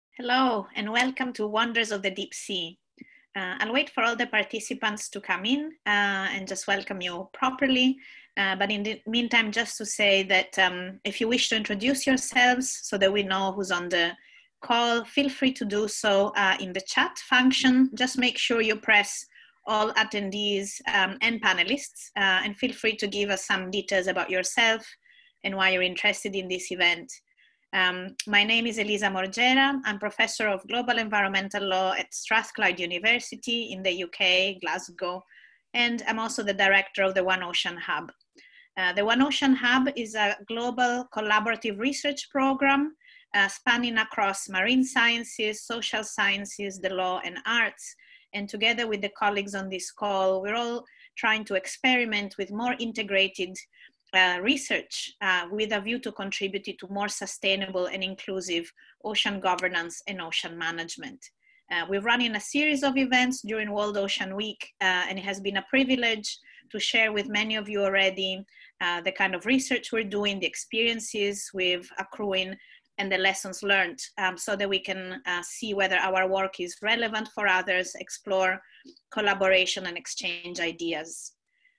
Hello, and welcome to Wonders of the Deep Sea. I'll wait for all the participants to come in and just welcome you properly. But in the meantime, just to say that if you wish to introduce yourselves so that we know who's on the call, feel free to do so in the chat function. Just make sure you press all attendees and panelists, and feel free to give us some details about yourself and why you're interested in this event. My name is Elisa Morgera. I'm Professor of Global Environmental Law at Strathclyde University in the UK, Glasgow, and I'm also the Director of the One Ocean Hub. The One Ocean Hub is a global collaborative research program spanning across marine sciences, social sciences, the law and arts. And together with the colleagues on this call, we're all trying to experiment with more integrated research with a view to contribute to more sustainable and inclusive ocean governance and ocean management. We're running a series of events during World Ocean Week, and it has been a privilege to share with many of you already the kind of research we're doing, the experiences we're accruing, and the lessons learned, so that we can see whether our work is relevant for others, explore collaboration and exchange ideas.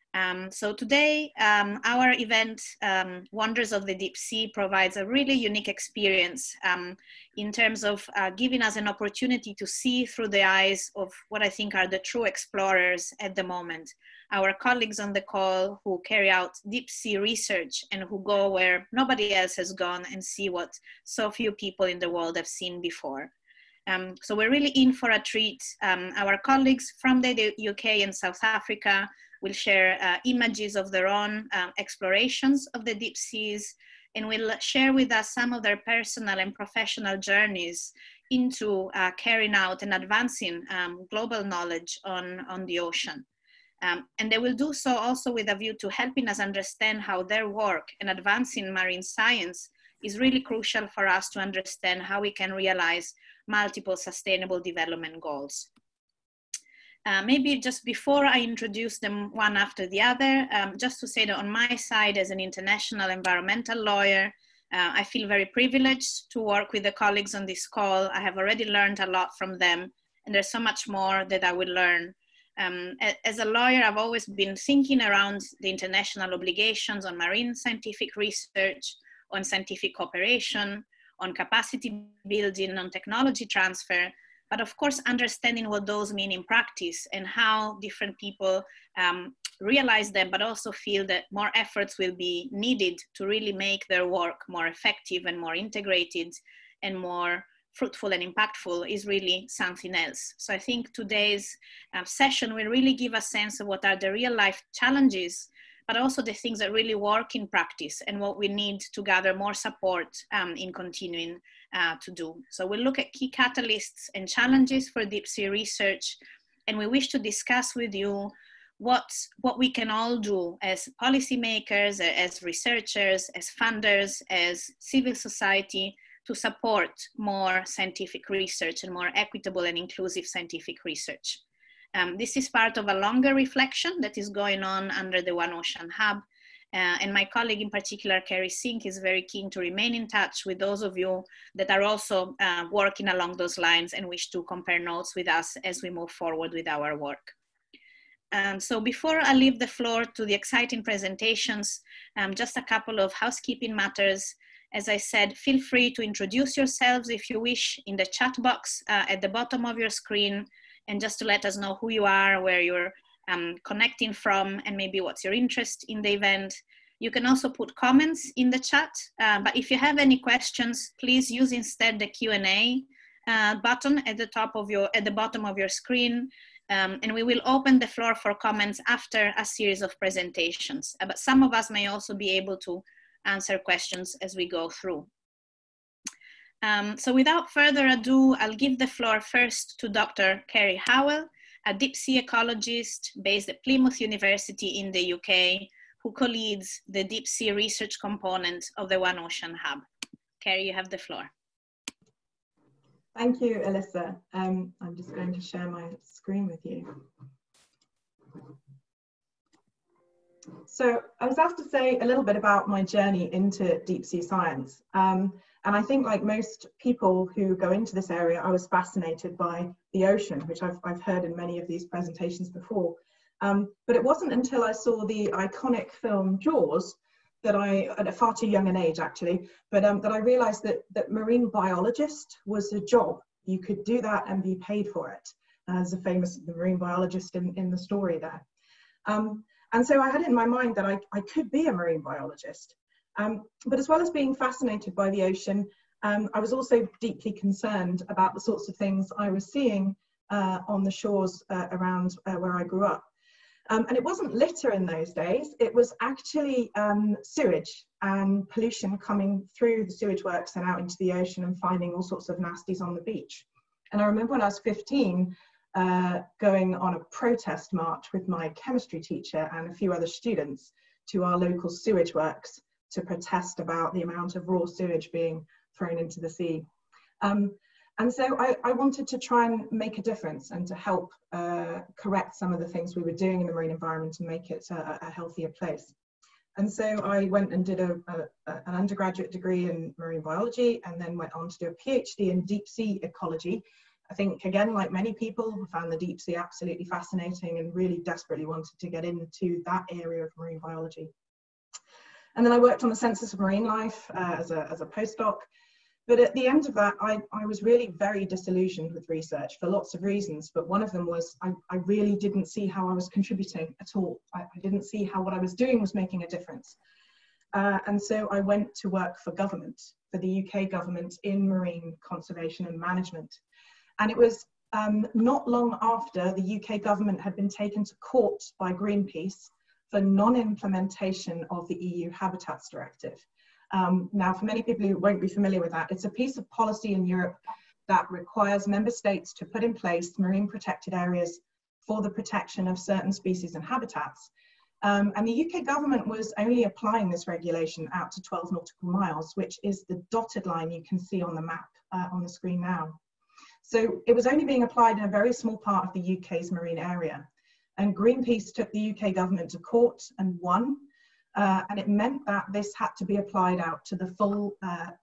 So today, our event, Wonders of the Deep Sea, provides a really unique experience in terms of giving us an opportunity to see through the eyes of what I think are the true explorers at the moment. Our colleagues on the call who carry out deep sea research and who go where nobody else has gone and see what so few people in the world have seen before. So we're really in for a treat. Our colleagues from the UK and South Africa will share images of their own explorations of the deep seas, and will share with us some of their personal and professional journeys into carrying out and advancing global knowledge on the ocean. And they will do so also with a view to helping us understand how their work in advancing marine science is really crucial for us to understand how we can realize multiple sustainable development goals. Maybe just before I introduce them one after the other, just to say that on my side as an international environmental lawyer, I feel very privileged to work with the colleagues on this call. I have already learned a lot from them, and there's so much more that I will learn. As a lawyer, I've always been thinking around the international obligations on marine scientific research, on scientific cooperation, on capacity building, on technology transfer, but of course, understanding what those mean in practice and how different people realize them, but also feel that more efforts will be needed to really make their work more effective and more integrated and more fruitful and impactful is really something else. So I think today's session will really give a sense of what are the real life challenges, but also the things that really work in practice and what we need to gather more support in continuing to do. So we'll look at key catalysts and challenges for deep sea research, and we wish to discuss with you what we can all do as policymakers, as researchers, as funders, as civil society to support more scientific research and more equitable and inclusive scientific research. This is part of a longer reflection that is going on under the One Ocean Hub. And my colleague in particular, Kerry Sink, is very keen to remain in touch with those of you that are also working along those lines and wish to compare notes with us as we move forward with our work. So before I leave the floor to the exciting presentations, just a couple of housekeeping matters. As I said, feel free to introduce yourselves if you wish in the chat box at the bottom of your screen, and just to let us know who you are, where you're connecting from, and maybe what's your interest in the event. You can also put comments in the chat, but if you have any questions, please use instead the Q&A button at the bottom of your screen, and we will open the floor for comments after a series of presentations. But some of us may also be able to answer questions as we go through. So without further ado, I'll give the floor first to Dr. Kerry Howell, a deep sea ecologist based at Plymouth University in the UK, who co-leads the deep sea research component of the One Ocean Hub. Kerry, you have the floor. Thank you, Alyssa. I'm just going to share my screen with you. So I was asked to say a little bit about my journey into deep sea science. And I think, like most people who go into this area, I was fascinated by the ocean, which I've heard in many of these presentations before. But it wasn't until I saw the iconic film Jaws that at a far too young an age actually, but that I realized that marine biologist was a job. You could do that and be paid for it, as a famous marine biologist in the story there. And so I had it in my mind that I could be a marine biologist. But as well as being fascinated by the ocean, I was also deeply concerned about the sorts of things I was seeing on the shores around where I grew up. And it wasn't litter in those days, it was actually sewage and pollution coming through the sewage works and out into the ocean and finding all sorts of nasties on the beach. And I remember when I was 15, going on a protest march with my chemistry teacher and a few other students to our local sewage works to protest about the amount of raw sewage being thrown into the sea. And so I wanted to try and make a difference and to help correct some of the things we were doing in the marine environment and make it a healthier place. And so I went and did an undergraduate degree in marine biology and then went on to do a PhD in deep sea ecology. I think, again, like many people, found the deep sea absolutely fascinating and really desperately wanted to get into that area of marine biology. And then I worked on the census of marine life as a postdoc. But at the end of that, I was really very disillusioned with research for lots of reasons. But one of them was I really didn't see how I was contributing at all. I didn't see how what I was doing was making a difference. And so I went to work for government, for the UK government in marine conservation and management. And it was not long after the UK government had been taken to court by Greenpeace for non-implementation of the EU Habitats Directive. Now, for many people who won't be familiar with that, it's a piece of policy in Europe that requires member states to put in place marine protected areas for the protection of certain species and habitats. And the UK government was only applying this regulation out to 12 nautical miles, which is the dotted line you can see on the map on the screen now. So it was only being applied in a very small part of the UK's marine area. And Greenpeace took the UK government to court and won. And it meant that this had to be applied out to the full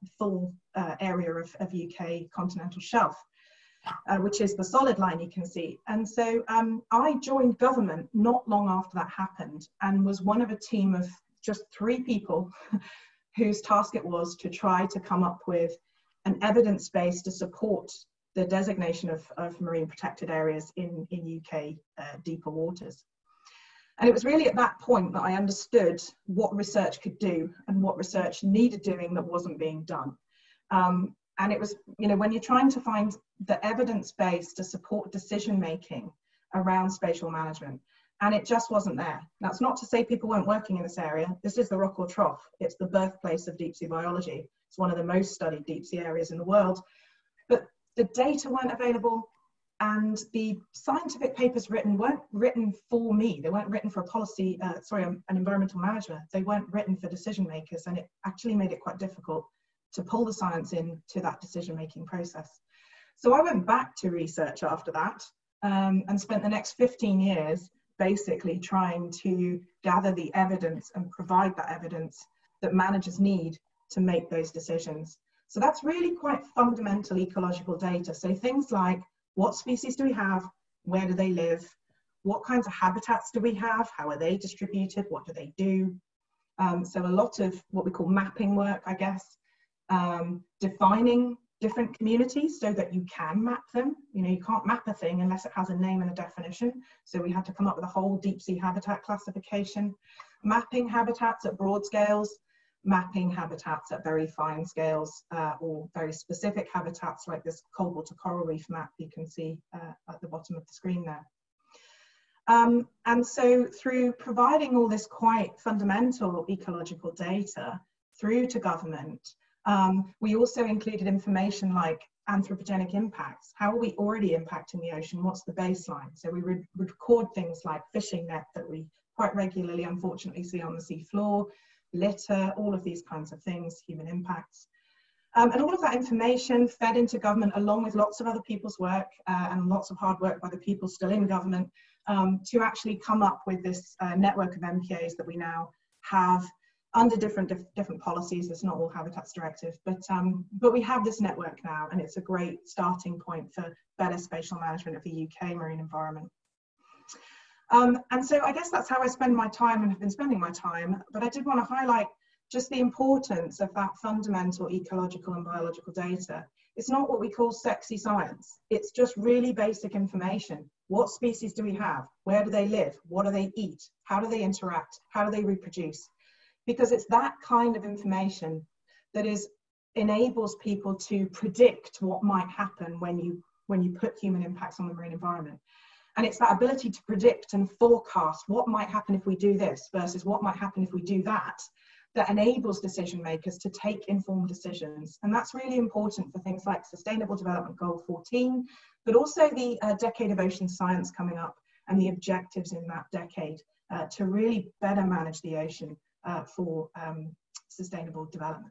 area of UK continental shelf, which is the solid line you can see. And so I joined government not long after that happened and was one of a team of just 3 people whose task it was to try to come up with an evidence base to support the designation of marine protected areas in UK deeper waters. And it was really at that point that I understood what research could do and what research needed doing that wasn't being done. And it was, when you're trying to find the evidence base to support decision making around spatial management, and it just wasn't there. That's not to say people weren't working in this area. This is the Rockall Trough. It's the birthplace of deep sea biology. It's one of the most studied deep sea areas in the world. But the data weren't available, and the scientific papers weren't written for me. They weren't written for a policy, an environmental manager. They weren't written for decision makers, and it actually made it quite difficult to pull the science into that decision-making process. So I went back to research after that and spent the next 15 years basically trying to gather the evidence and provide that evidence that managers need to make those decisions. So that's really quite fundamental ecological data. So things like, what species do we have? Where do they live? What kinds of habitats do we have? How are they distributed? What do they do? So a lot of what we call mapping work, I guess, defining different communities so that you can map them. You can't map a thing unless it has a name and a definition. So we had to come up with a whole deep sea habitat classification, mapping habitats at broad scales, mapping habitats at very fine scales, or very specific habitats like this cold water coral reef map you can see at the bottom of the screen there. And so through providing all this quite fundamental ecological data through to government, we also included information like anthropogenic impacts. How are we already impacting the ocean? What's the baseline? So we would record things like fishing net that we quite regularly, unfortunately, see on the sea floor, litter, all of these kinds of things, human impacts. And all of that information fed into government along with lots of other people's work and lots of hard work by the people still in government to actually come up with this network of MPAs that we now have under different policies. It's not all Habitats Directive, but we have this network now, and it's a great starting point for better spatial management of the UK marine environment. And so I guess that's how I spend my time and have been spending my time, but I did want to highlight just the importance of that fundamental ecological and biological data. It's not what we call sexy science. It's just really basic information. What species do we have? Where do they live? What do they eat? How do they interact? How do they reproduce? Because it's that kind of information that enables people to predict what might happen when you put human impacts on the marine environment. And it's that ability to predict and forecast what might happen if we do this versus what might happen if we do that, that enables decision makers to take informed decisions. And that's really important for things like Sustainable Development Goal 14, but also the Decade of Ocean Science coming up and the objectives in that decade to really better manage the ocean for sustainable development.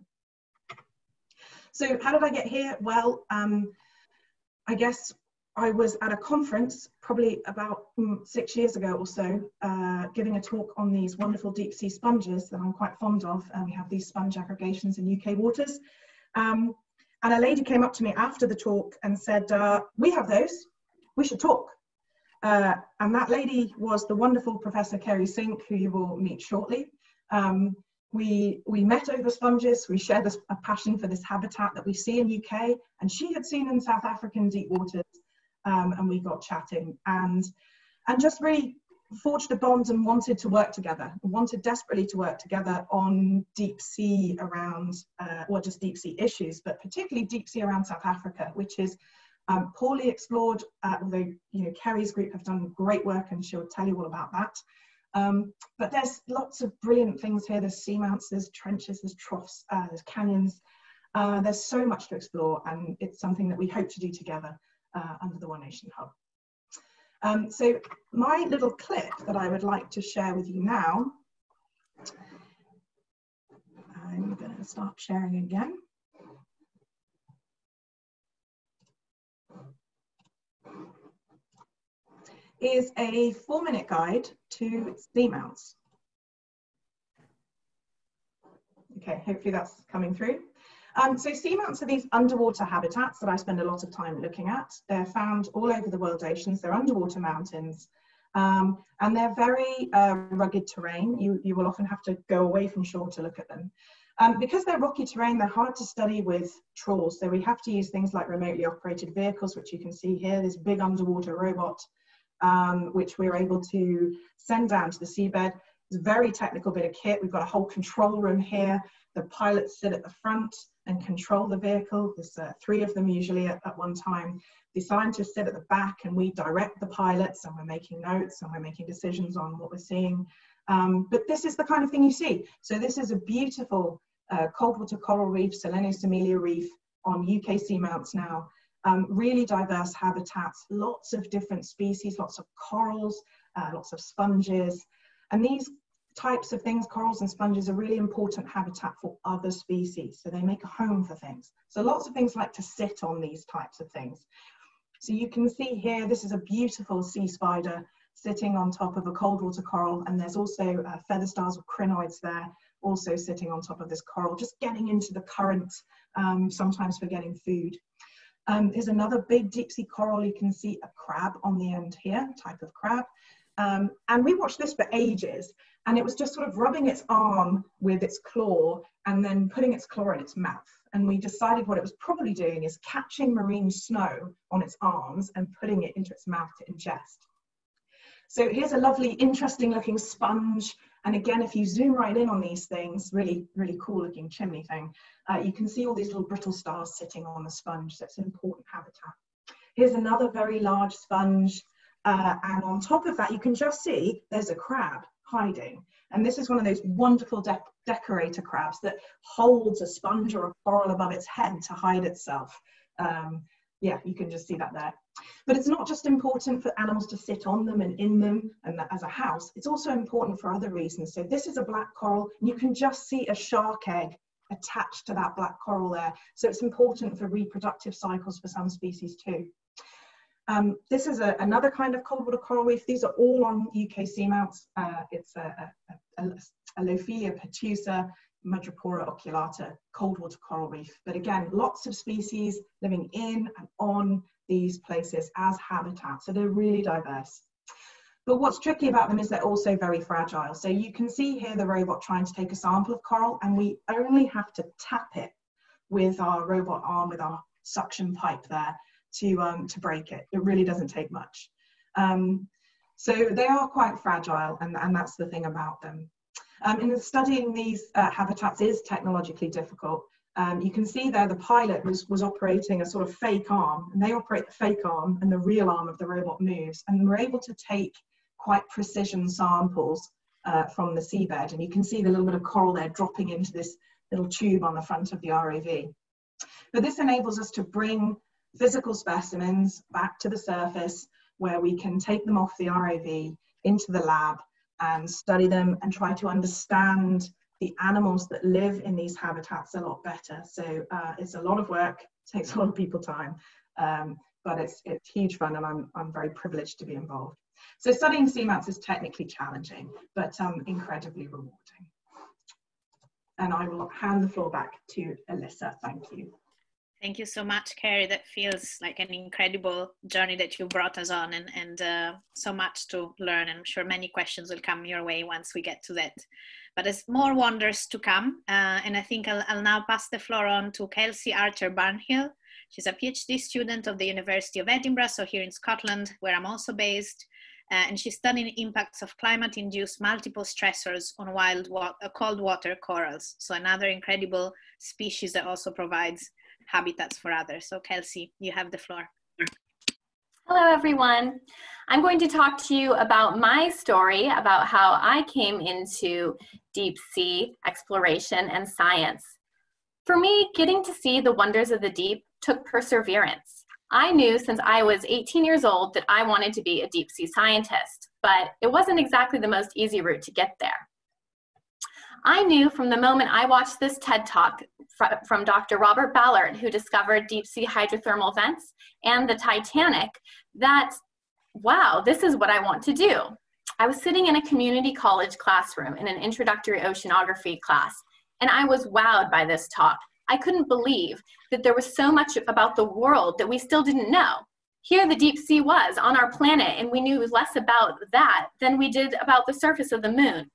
So how did I get here? Well, I guess I was at a conference probably about 6 years ago or so, giving a talk on these wonderful deep sea sponges that I'm quite fond of. And we have these sponge aggregations in UK waters. And a lady came up to me after the talk and said, we have those, we should talk. And that lady was the wonderful Professor Kerry Sink, who you will meet shortly. We met over sponges. We shared a passion for this habitat that we see in UK, and she had seen in South African deep waters. And we got chatting and just really forged a bond and wanted to work together, wanted desperately to work together on deep sea around, or just deep sea issues, but particularly deep sea around South Africa, which is poorly explored, although Kerry's group have done great work and she'll tell you all about that. But there's lots of brilliant things here. There's seamounts, there's trenches, there's troughs, there's canyons. There's so much to explore, and it's something that we hope to do together under the One Nation Hub. So my little clip that I would like to share with you now, I'm going to start sharing again. Is a 4-minute guide to seamounts. Okay, hopefully that's coming through. So seamounts are these underwater habitats that I spend a lot of time looking at. They're found all over the world oceans. They're underwater mountains, and they're very rugged terrain. You will often have to go away from shore to look at them. Because they're rocky terrain, they're hard to study with trawls. So we have to use things like remotely operated vehicles, which you can see here, this big underwater robot, which we're able to send down to the seabed. It's a very technical bit of kit. We've got a whole control room here. The pilots sit at the front and control the vehicle. There's 3 of them usually at one time. The scientists sit at the back and we direct the pilots, and we're making notes and we're making decisions on what we're seeing. But this is the kind of thing you see. So this is a beautiful cold water coral reef, Selenius amelia reef on UK seamounts now. Really diverse habitats, lots of different species, lots of corals, lots of sponges. And these types of things, corals and sponges, are really important habitat for other species. So they make a home for things. So lots of things like to sit on these types of things. So you can see here, this is a beautiful sea spider sitting on top of a cold water coral. And there's also feather stars or crinoids there, also sitting on top of this coral, just getting into the current, sometimes for getting food. Here's another big deep sea coral. You can see a crab on the end here, type of crab. And we watched this for ages, and it was just sort of rubbing its arm with its claw and then putting its claw in its mouth. And we decided what it was probably doing is catching marine snow on its arms and putting it into its mouth to ingest. So here's a lovely, interesting looking sponge. And again, if you zoom right in on these things, really, really cool looking chimney thing, you can see all these little brittle stars sitting on the sponge. So it's an important habitat. Here's another very large sponge. And on top of that, you can just see there's a crab hiding. And this is one of those wonderful decorator crabs that holds a sponge or a coral above its head to hide itself. Yeah, you can just see that there. But it's not just important for animals to sit on them and in them and as a house. It's also important for other reasons. So this is a black coral, and you can just see a shark egg attached to that black coral there. So it's important for reproductive cycles for some species too. This is another kind of cold water coral reef. These are all on UK seamounts. It's a Alophilia pertusa, Madrepora oculata, cold water coral reef. But again, lots of species living in and on these places as habitat. So they're really diverse. But what's tricky about them is they're also very fragile. So you can see here the robot trying to take a sample of coral, and we only have to tap it with our robot arm, with our suction pipe there to break it. It really doesn't take much. So they are quite fragile, and that's the thing about them. In studying these habitats is technologically difficult. You can see there the pilot was operating a sort of fake arm, and they operate the fake arm and the real arm of the robot moves, and we're able to take quite precision samples from the seabed, and you can see the little bit of coral there dropping into this little tube on the front of the ROV. But this enables us to bring physical specimens back to the surface, where we can take them off the ROV into the lab and study them and try to understand the animals that live in these habitats a lot better. So it's a lot of work, takes a lot of people time, but it's huge fun, and I'm very privileged to be involved. So studying seamounts is technically challenging, but incredibly rewarding. And I will hand the floor back to Alyssa. Thank you. Thank you so much, Carrie. That feels like an incredible journey that you brought us on, and so much to learn. I'm sure many questions will come your way once we get to that. But there's more wonders to come. And I think I'll now pass the floor on to Kelsey Archer Barnhill. She's a PhD student of the University of Edinburgh, so here in Scotland, where I'm also based. And she's studying impacts of climate-induced multiple stressors on cold water corals. So another incredible species that also provides habitats for others. So Kelsey, you have the floor. Hello, everyone. I'm going to talk to you about my story about how I came into deep sea exploration and science. For me, getting to see the wonders of the deep took perseverance. I knew since I was 18 years old that I wanted to be a deep sea scientist, but it wasn't exactly the most easy route to get there. I knew from the moment I watched this TED Talk from Dr. Robert Ballard, who discovered deep sea hydrothermal vents and the Titanic, that, wow, this is what I want to do. I was sitting in a community college classroom in an introductory oceanography class, and I was wowed by this talk. I couldn't believe that there was so much about the world that we still didn't know. Here the deep sea was on our planet, and we knew less about that than we did about the surface of the moon.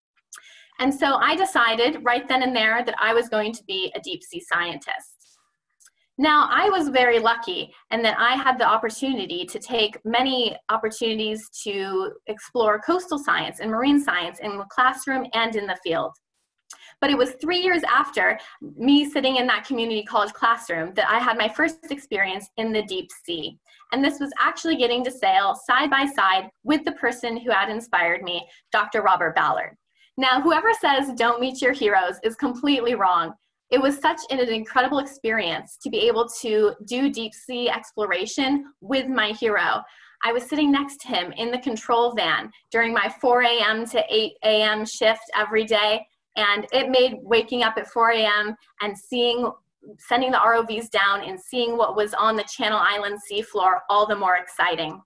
And so I decided right then and there that I was going to be a deep sea scientist. Now, I was very lucky in that I had the opportunity to take many opportunities to explore coastal science and marine science in the classroom and in the field. But it was 3 years after me sitting in that community college classroom that I had my first experience in the deep sea. And this was actually getting to sail side by side with the person who had inspired me, Dr. Robert Ballard. Now, whoever says don't meet your heroes is completely wrong. It was such an incredible experience to be able to do deep sea exploration with my hero. I was sitting next to him in the control van during my 4 a.m. to 8 a.m. shift every day. And it made waking up at 4 a.m. and sending the ROVs down and seeing what was on the Channel Island seafloor all the more exciting.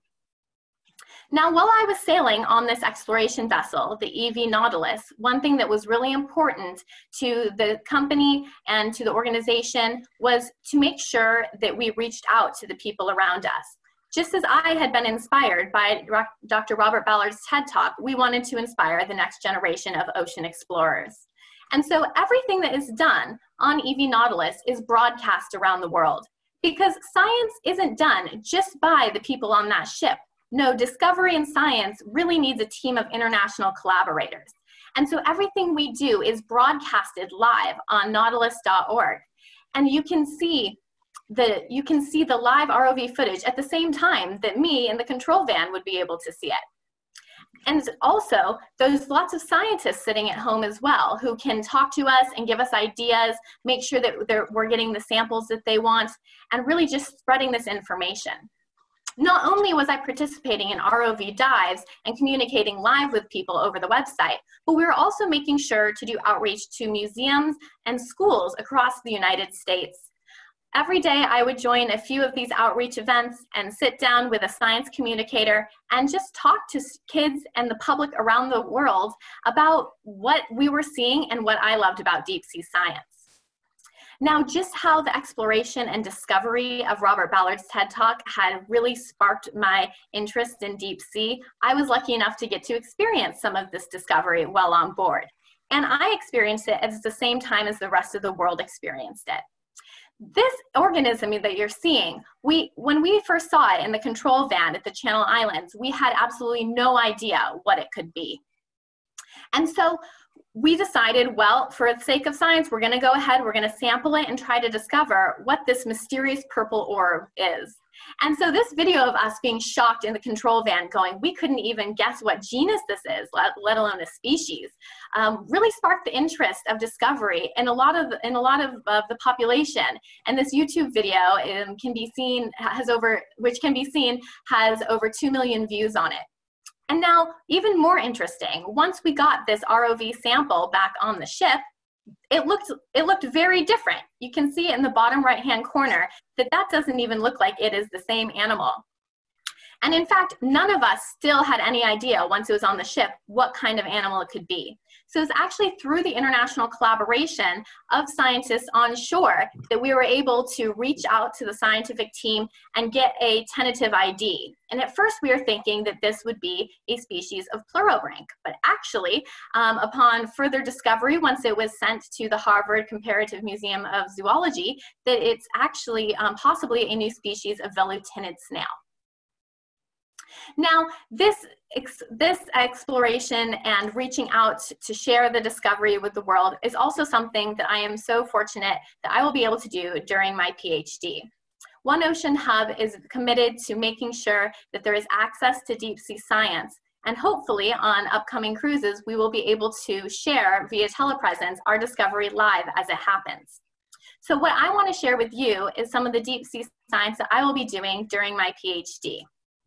Now, while I was sailing on this exploration vessel, the EV Nautilus, one thing that was really important to the company and to the organization was to make sure that we reached out to the people around us. Just as I had been inspired by Dr. Robert Ballard's TED Talk, we wanted to inspire the next generation of ocean explorers. And so everything that is done on EV Nautilus is broadcast around the world, because science isn't done just by the people on that ship. No, discovery and science really needs a team of international collaborators. And so everything we do is broadcasted live on nautilus.org. And you can see the live ROV footage at the same time that me in the control van would be able to see it. And also, there's lots of scientists sitting at home as well who can talk to us and give us ideas, make sure that we're getting the samples that they want, and really just spreading this information. Not only was I participating in ROV dives and communicating live with people over the website, but we were also making sure to do outreach to museums and schools across the United States. Every day I would join a few of these outreach events and sit down with a science communicator and just talk to kids and the public around the world about what we were seeing and what I loved about deep sea science. Now, just how the exploration and discovery of Robert Ballard's TED Talk had really sparked my interest in deep sea, I was lucky enough to get to experience some of this discovery while on board. And I experienced it at the same time as the rest of the world experienced it. This organism that you're seeing, when we first saw it in the control van at the Channel Islands, we had absolutely no idea what it could be. And so we decided, well, for the sake of science, we're going to go ahead, we're going to sample it and try to discover what this mysterious purple orb is. And so this video of us being shocked in the control van going, we couldn't even guess what genus this is, let alone a species, really sparked the interest of discovery in a lot of the population. And this YouTube video can be seen, has over 2 million views on it. And now, even more interesting, once we got this ROV sample back on the ship, it looked very different. You can see in the bottom right-hand corner that doesn't even look like it is the same animal. And in fact, none of us still had any idea once it was on the ship what kind of animal it could be. So it's actually through the international collaboration of scientists on shore that we were able to reach out to the scientific team and get a tentative ID. And at first we were thinking that this would be a species of pleurorank, but actually upon further discovery, once it was sent to the Harvard Comparative Museum of Zoology, that it's actually possibly a new species of velutinid snail. Now, this exploration and reaching out to share the discovery with the world is also something that I am so fortunate that I will be able to do during my PhD. One Ocean Hub is committed to making sure that there is access to deep sea science, and hopefully on upcoming cruises, we will be able to share via telepresence our discovery live as it happens. So what I want to share with you is some of the deep sea science that I will be doing during my PhD.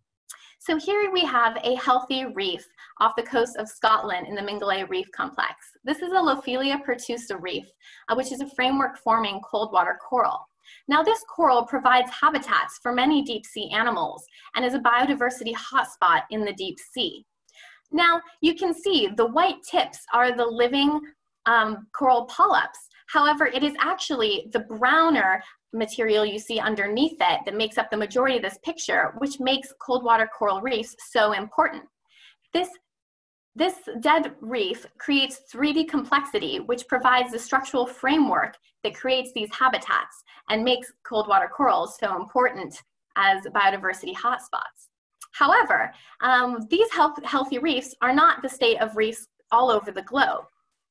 So here we have a healthy reef off the coast of Scotland in the Mingulay Reef Complex. This is a Lophelia pertusa reef, which is a framework-forming cold water coral. Now this coral provides habitats for many deep sea animals and is a biodiversity hotspot in the deep sea. Now you can see the white tips are the living coral polyps. However, it is actually the browner material you see underneath it that makes up the majority of this picture, which makes cold water coral reefs so important. This dead reef creates 3D complexity, which provides the structural framework that creates these habitats and makes cold water corals so important as biodiversity hotspots. However, these healthy reefs are not the state of reefs all over the globe.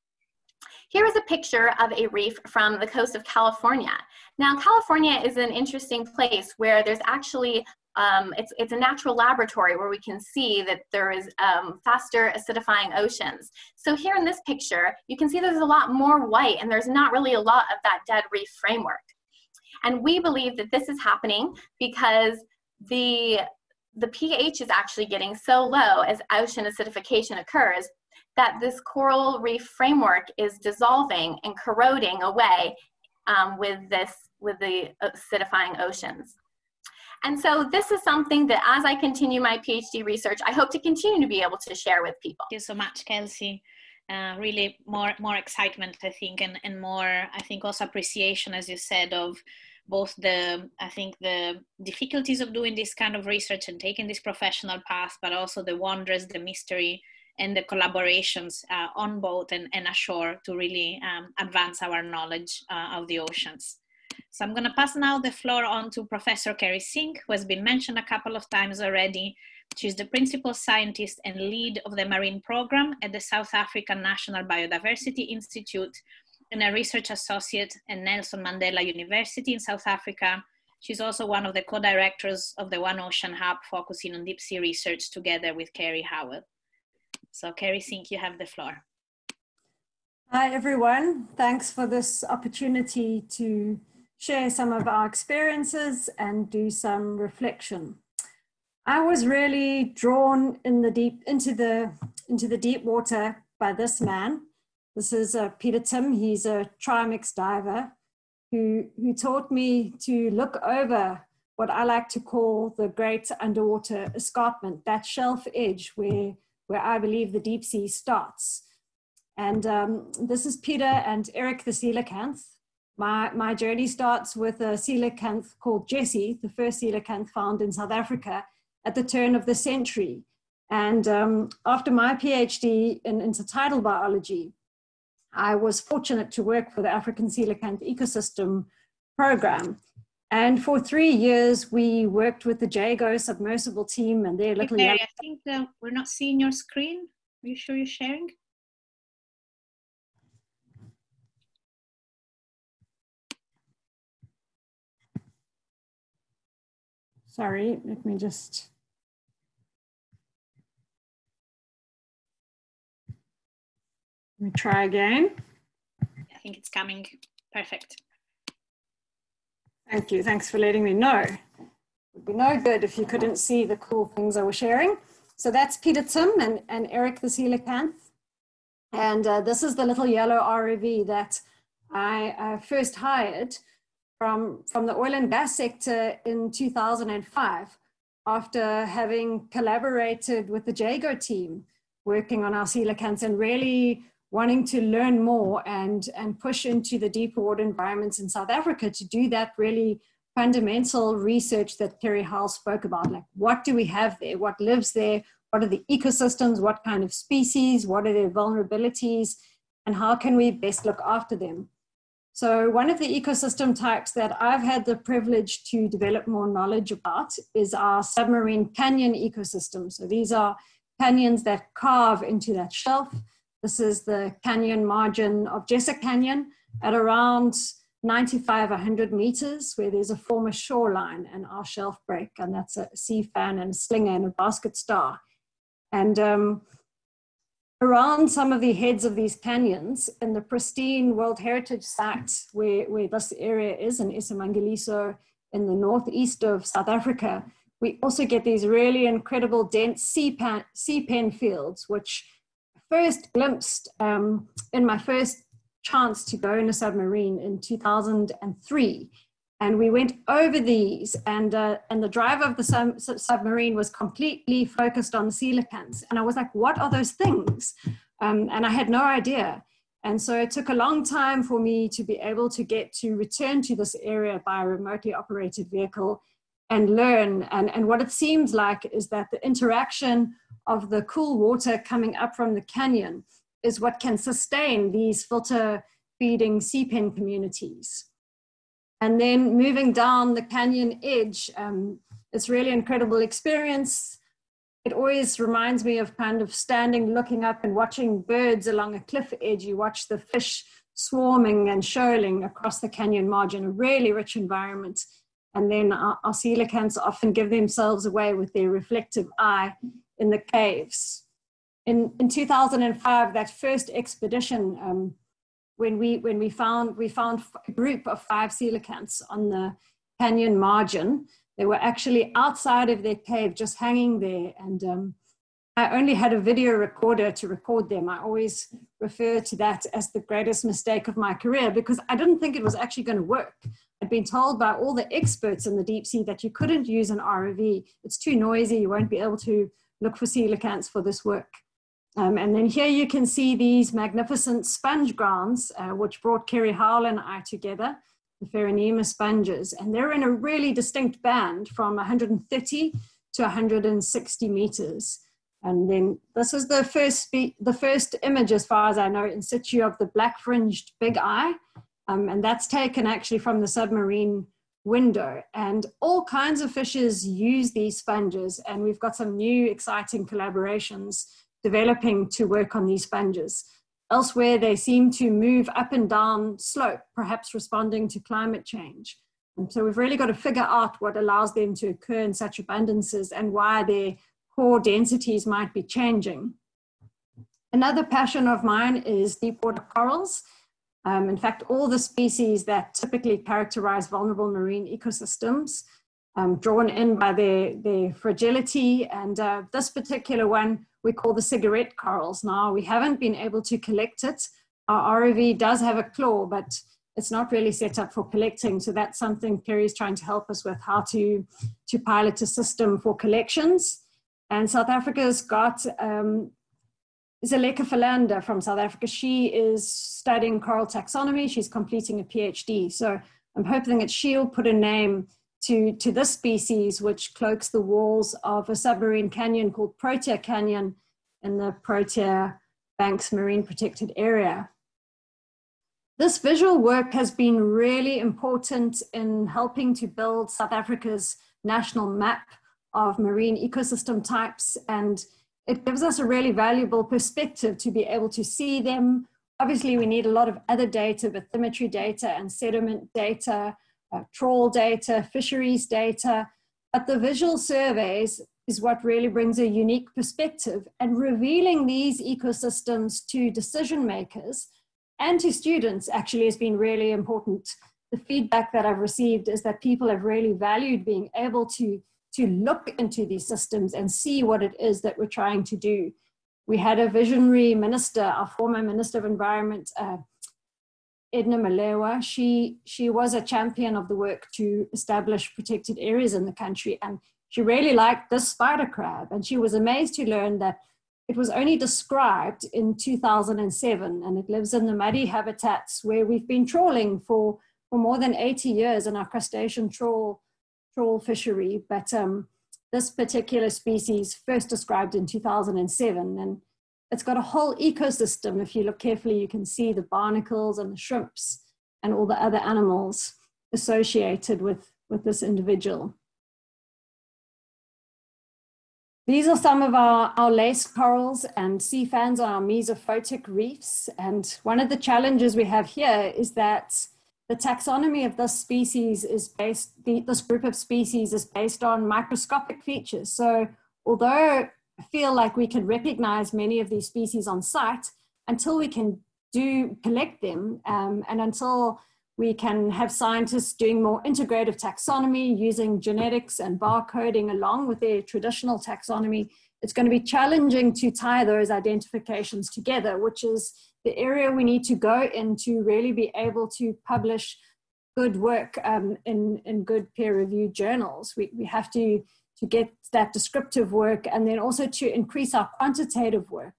Here is a picture of a reef from the coast of California. Now, California is an interesting place where there's actually, it's a natural laboratory where we can see that there is faster acidifying oceans. So here in this picture, you can see there's a lot more white and there's not really a lot of that dead reef framework. And we believe that this is happening because the pH is actually getting so low as ocean acidification occurs that this coral reef framework is dissolving and corroding away with the acidifying oceans. And so this is something that as I continue my PhD research, I hope to continue to be able to share with people. Thank you so much, Kelsey. Really more excitement, I think, and more, I think, also appreciation, as you said, of both the difficulties of doing this kind of research and taking this professional path, but also the wonders, the mystery, and the collaborations on boat and ashore to really advance our knowledge of the oceans. So I'm going to pass now the floor on to Professor Kerry Sink, who has been mentioned a couple of times already. She's the principal scientist and lead of the marine program at the South African National Biodiversity Institute and a research associate at Nelson Mandela University in South Africa. She's also one of the co-directors of the One Ocean Hub, focusing on deep sea research together with Kerry Howell. So Kerry Sink, you have the floor. Hi everyone, thanks for this opportunity to share some of our experiences and do some reflection. I was really drawn into the deep water by this man. This is Peter Tim. He's a trimix diver who taught me to look over what I like to call the great underwater escarpment, that shelf edge where I believe the deep sea starts. And this is Peter and Eric the coelacanth. My journey starts with a coelacanth called Jessie, the first coelacanth found in South Africa at the turn of the century. And after my PhD in intertidal biology, I was fortunate to work for the African coelacanth ecosystem program. And for 3 years, we worked with the JAGO submersible team and their little... Mary, I think we're not seeing your screen. Are you sure you're sharing? Sorry, let me just... Let me try again. I think it's coming. Perfect. Thank you. Thanks for letting me know. It would be no good if you couldn't see the cool things I was sharing. So that's Peter Tim and Eric the coelacanth. And this is the little yellow ROV that I first hired from the oil and gas sector in 2005, after having collaborated with the JAGO team, working on our coelacanths and really wanting to learn more and push into the deeper water environments in South Africa to do that really fundamental research that Kerry Howell spoke about. Like, what do we have there? What lives there? What are the ecosystems? What kind of species? What are their vulnerabilities? And how can we best look after them? So one of the ecosystem types that I've had the privilege to develop more knowledge about is our submarine canyon ecosystem. So these are canyons that carve into that shelf. This is the canyon margin of Jessa Canyon at around 95, 100 meters, where there's a former shoreline and our shelf break, and that's a sea fan and a slinger and a basket star. And around some of the heads of these canyons in the pristine World Heritage site where this area is in Isimangaliso in the northeast of South Africa, we also get these really incredible dense sea pen fields, which first glimpsed in my first chance to go in a submarine in 2003. And we went over these, and the driver of the submarine was completely focused on the coelacanths. And I was like, what are those things? And I had no idea. And so it took a long time for me to be able to get to return to this area by a remotely operated vehicle and learn. And what it seems like is that the interaction of the cool water coming up from the canyon is what can sustain these filter feeding sea pen communities. And then moving down the canyon edge, it's really incredible experience. It always reminds me of kind of standing, looking up and watching birds along a cliff edge. You watch the fish swarming and shoaling across the canyon margin, a really rich environment. And then our coelacanths often give themselves away with their reflective eye in the caves. In 2005, that first expedition, when we found a group of 5 coelacanths on the canyon margin. They were actually outside of their cave, just hanging there. And I only had a video recorder to record them. I always refer to that as the greatest mistake of my career, because I didn't think it was actually going to work. I'd been told by all the experts in the deep sea that you couldn't use an ROV. It's too noisy. You won't be able to look for coelacanths for this work. And then here you can see these magnificent sponge grounds, which brought Kerry Howell and I together, the Pheronema sponges. And they're in a really distinct band from 130 to 160 meters. And then this is the first image, as far as I know, in situ of the black fringed big eye. And that's taken actually from the submarine window. And all kinds of fishes use these sponges. And we've got some new exciting collaborations developing to work on these sponges. Elsewhere, they seem to move up and down slope, perhaps responding to climate change. And so we've really got to figure out what allows them to occur in such abundances and why their core densities might be changing. Another passion of mine is deep water corals. In fact, all the species that typically characterize vulnerable marine ecosystems, drawn in by their fragility. And this particular one we call the cigarette corals. Now, we haven't been able to collect it. Our ROV does have a claw, but it's not really set up for collecting. So that's something Kerry's trying to help us with, how to pilot a system for collections. And South Africa's got Zeleka Philander from South Africa. She is studying coral taxonomy. She's completing a PhD. So I'm hoping that she'll put a name to this species, which cloaks the walls of a submarine canyon called Protea Canyon in the Protea Banks Marine Protected Area. This visual work has been really important in helping to build South Africa's national map of marine ecosystem types, and it gives us a really valuable perspective to be able to see them. Obviously, we need a lot of other data, bathymetry data and sediment data, trawl data, fisheries data, but the visual surveys is what really brings a unique perspective, and revealing these ecosystems to decision makers and to students actually has been really important. The feedback that I've received is that people have really valued being able to look into these systems and see what it is that we're trying to do. We had a visionary minister, our former Minister of Environment, Edna Malewa. She was a champion of the work to establish protected areas in the country, and she really liked this spider crab, and she was amazed to learn that it was only described in 2007, and it lives in the muddy habitats where we've been trawling for more than 80 years in our crustacean trawl fishery. But this particular species first described in 2007, and it's got a whole ecosystem. If you look carefully, you can see the barnacles and the shrimps and all the other animals associated with this individual. These are some of our laced corals and sea fans on our mesophotic reefs. And one of the challenges we have here is that the taxonomy of this species is this group of species is based on microscopic features. So although I feel like we can recognize many of these species on site, until we can collect them, and until we can have scientists doing more integrative taxonomy using genetics and barcoding along with their traditional taxonomy, it's going to be challenging to tie those identifications together, which is the area we need to go in to really be able to publish good work in good peer-reviewed journals. We have to get that descriptive work, and then also to increase our quantitative work.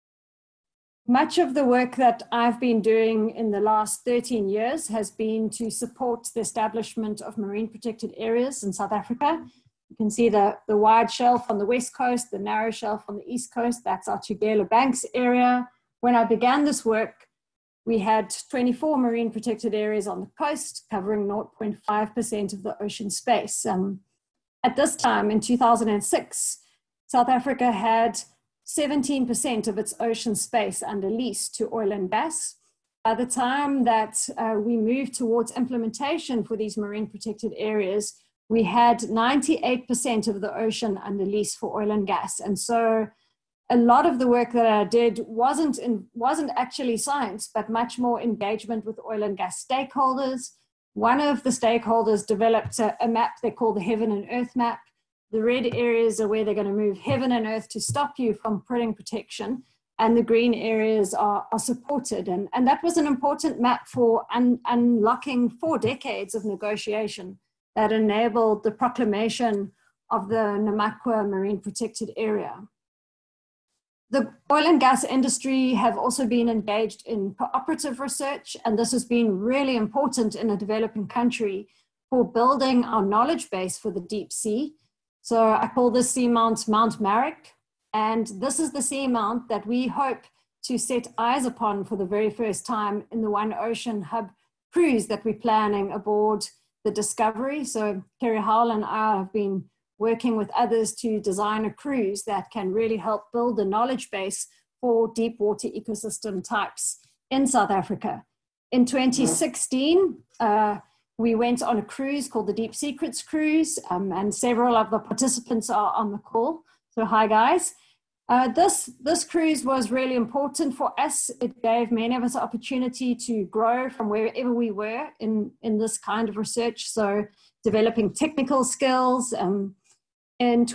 Much of the work that I've been doing in the last 13 years has been to support the establishment of marine protected areas in South Africa. You can see the wide shelf on the west coast, the narrow shelf on the east coast. That's our Tugela Banks area. When I began this work, we had 24 marine protected areas on the coast, covering 0.5% of the ocean space. At this time, in 2006, South Africa had 17% of its ocean space under lease to oil and gas. By the time that we moved towards implementation for these marine protected areas, we had 98% of the ocean under lease for oil and gas. And so a lot of the work that I did wasn't actually science, but much more engagement with oil and gas stakeholders. One of the stakeholders developed a map they call the Heaven and Earth map. The red areas are where they're going to move heaven and earth to stop you from putting protection, and the green areas are supported. And that was an important map for unlocking 4 decades of negotiation that enabled the proclamation of the Namakwa Marine Protected Area. The oil and gas industry have also been engaged in cooperative research, and this has been really important in a developing country for building our knowledge base for the deep sea. So I call this seamount Mount Marek, and this is the seamount that we hope to set eyes upon for the very first time in the One Ocean Hub cruise that we're planning aboard the Discovery. So Kerry Howell and I have been working with others to design a cruise that can really help build the knowledge base for deep water ecosystem types in South Africa. In 2016, we went on a cruise called the Deep Secrets Cruise, and several of the participants are on the call. So hi guys. This cruise was really important for us. It gave many of us the opportunity to grow from wherever we were in this kind of research. So developing technical skills. In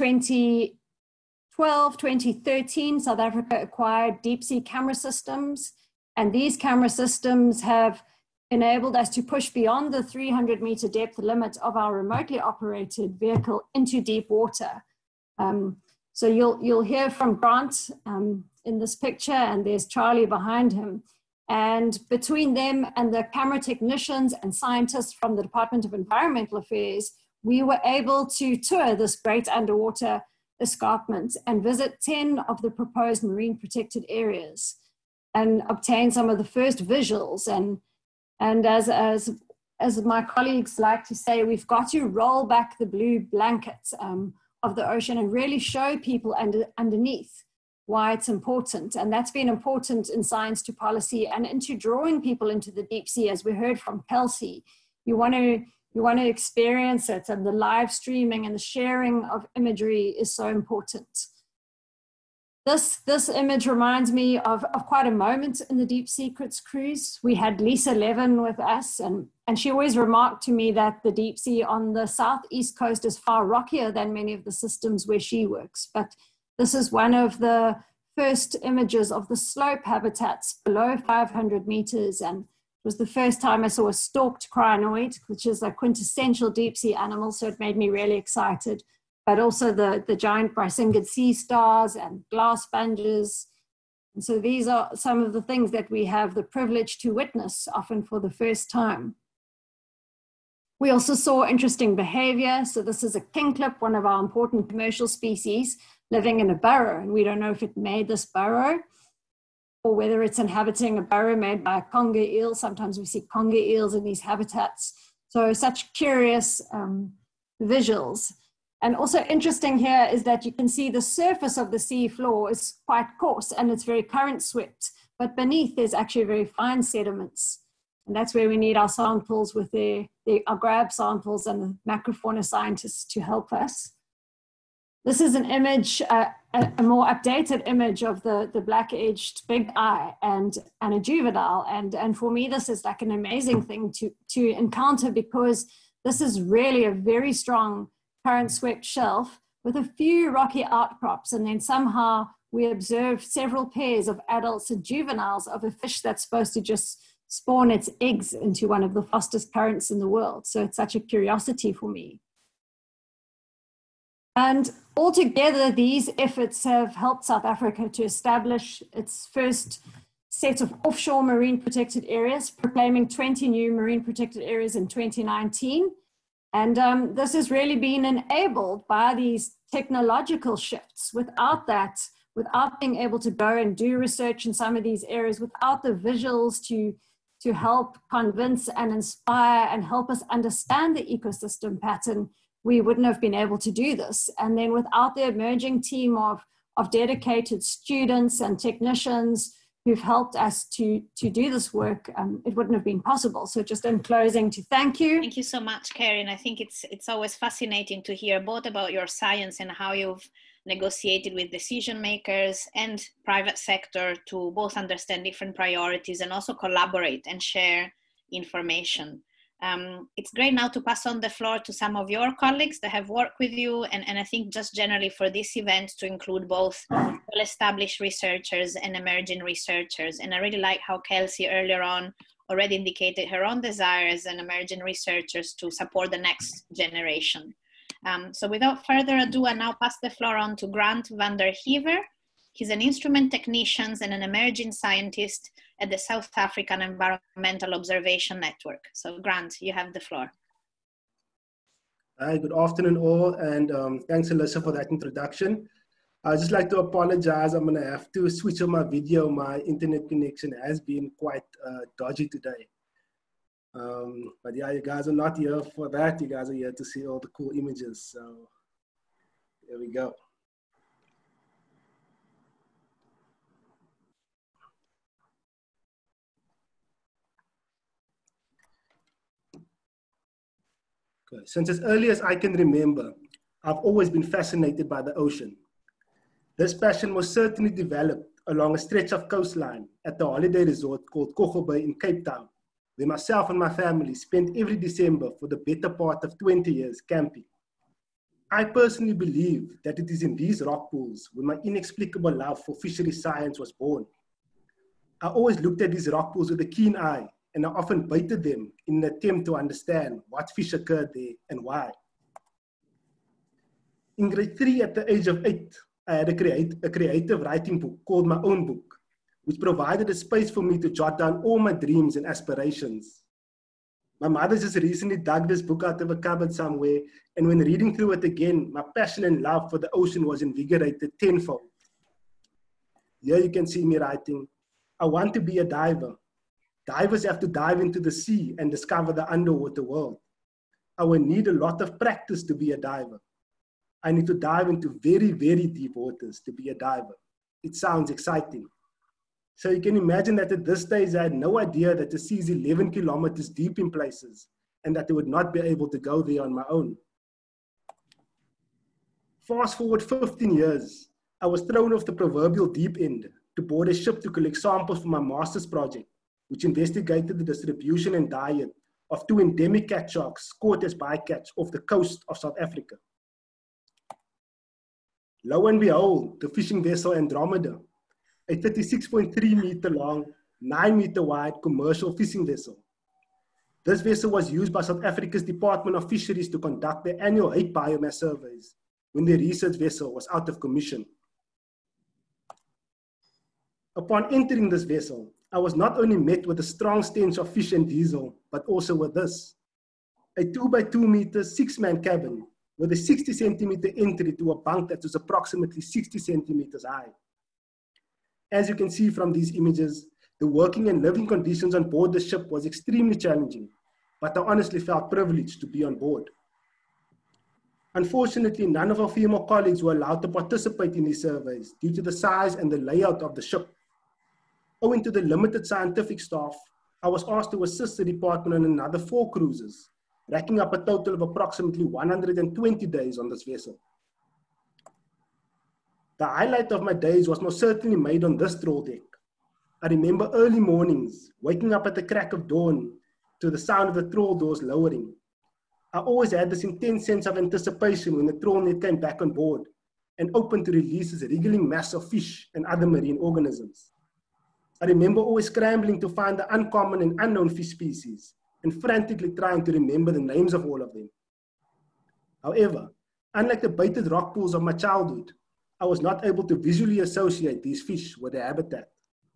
2012, 2013, South Africa acquired deep sea camera systems. And these camera systems have enabled us to push beyond the 300-meter depth limit of our remotely operated vehicle into deep water. So you'll hear from Grant in this picture, and there's Charlie behind him. And between them and the camera technicians and scientists from the Department of Environmental Affairs, we were able to tour this great underwater escarpment and visit 10 of the proposed marine protected areas and obtain some of the first visuals. And as my colleagues like to say, we've got to roll back the blue blankets of the ocean and really show people underneath why it's important. And that's been important in science to policy and into drawing people into the deep sea, as we heard from Kelsey. You want to experience it, and the live streaming and the sharing of imagery is so important. This image reminds me of quite a moment in the Deep Secrets cruise. We had Lisa Levin with us, and she always remarked to me that the deep sea on the southeast coast is far rockier than many of the systems where she works. But this is one of the first images of the slope habitats below 500 meters, and it was the first time I saw a stalked crinoid, which is a quintessential deep sea animal, so it made me really excited. But also the giant Brisingid sea stars and glass sponges. And so these are some of the things that we have the privilege to witness, often for the first time. We also saw interesting behavior. So this is a kingklip, one of our important commercial species, living in a burrow. And we don't know if it made this burrow or whether it's inhabiting a burrow made by a conger eel. Sometimes we see conger eels in these habitats. So such curious visuals. And also interesting here is that you can see the surface of the sea floor is quite coarse and it's very current swept, but beneath there's actually very fine sediments. And that's where we need our samples with our grab samples and the macrofauna scientists to help us. This is an image, a more updated image of the black-edged big eye and a juvenile. And for me, this is like an amazing thing to encounter, because this is really a very strong current swept shelf with a few rocky outcrops, and then somehow we observed several pairs of adults and juveniles of a fish that's supposed to just spawn its eggs into one of the fastest currents in the world. So it's such a curiosity for me. And altogether, these efforts have helped South Africa to establish its first set of offshore marine protected areas, proclaiming 20 new marine protected areas in 2019. And this has really been enabled by these technological shifts. Without that, without being able to go and do research in some of these areas, without the visuals to help convince and inspire and help us understand the ecosystem pattern, we wouldn't have been able to do this. And then without the emerging team of dedicated students and technicians who've helped us to do this work, it wouldn't have been possible. So just in closing, to thank you. Thank you so much, Karen. I think it's always fascinating to hear both about your science and how you've negotiated with decision makers and private sector to both understand different priorities and also collaborate and share information. It's great now to pass on the floor to some of your colleagues that have worked with you, and I think just generally for this event to include both well-established researchers and emerging researchers. And I really like how Kelsey earlier on already indicated her own desire as an emerging researchers to support the next generation. So without further ado, I now pass the floor on to Grant van der Heever. He's an instrument technician and an emerging scientist at the South African Environmental Observation Network. So Grant, you have the floor. Hi, good afternoon all, and thanks Alyssa for that introduction. I'd just like to apologize. I'm gonna have to switch on my video. My internet connection has been quite dodgy today. But yeah, you guys are not here for that. You guys are here to see all the cool images. So there we go. Okay. Since as early as I can remember, I've always been fascinated by the ocean. This passion was certainly developed along a stretch of coastline at the holiday resort called Kogo Bay in Cape Town, where myself and my family spent every December for the better part of 20 years camping. I personally believe that it is in these rock pools where my inexplicable love for fishery science was born. I always looked at these rock pools with a keen eye and I often baited them in an attempt to understand what fish occurred there and why. In grade 3, at the age of 8, I had a creative writing book called My Own Book, which provided a space for me to jot down all my dreams and aspirations. My mother just recently dug this book out of a cupboard somewhere, and when reading through it again, my passion and love for the ocean was invigorated tenfold. Here you can see me writing, I want to be a diver. Divers have to dive into the sea and discover the underwater world. I will need a lot of practice to be a diver. I need to dive into very, very deep waters to be a diver. It sounds exciting. So you can imagine that at this stage, I had no idea that the sea is 11 kilometers deep in places and that I would not be able to go there on my own. Fast forward 15 years, I was thrown off the proverbial deep end to board a ship to collect samples for my master's project, which investigated the distribution and diet of 2 endemic cat sharks caught as bycatch off the coast of South Africa. Lo and behold, the fishing vessel Andromeda, a 36.3 meter long, 9 meter wide commercial fishing vessel. This vessel was used by South Africa's Department of Fisheries to conduct their annual hake biomass surveys when the research vessel was out of commission. Upon entering this vessel, I was not only met with a strong stench of fish and diesel, but also with this, a 2 by 2 meter 6-man cabin with a 60 centimeter entry to a bunk that was approximately 60 centimeters high. As you can see from these images, the working and living conditions on board the ship was extremely challenging, but I honestly felt privileged to be on board. Unfortunately, none of our female colleagues were allowed to participate in these surveys due to the size and the layout of the ship. Owing to the limited scientific staff, I was asked to assist the department on another 4 cruises, racking up a total of approximately 120 days on this vessel. The highlight of my days was most certainly made on this trawl deck. I remember early mornings, waking up at the crack of dawn to the sound of the trawl doors lowering. I always had this intense sense of anticipation when the trawl net came back on board and opened to release this wriggling mass of fish and other marine organisms. I remember always scrambling to find the uncommon and unknown fish species and frantically trying to remember the names of all of them. However, unlike the baited rock pools of my childhood, I was not able to visually associate these fish with their habitat.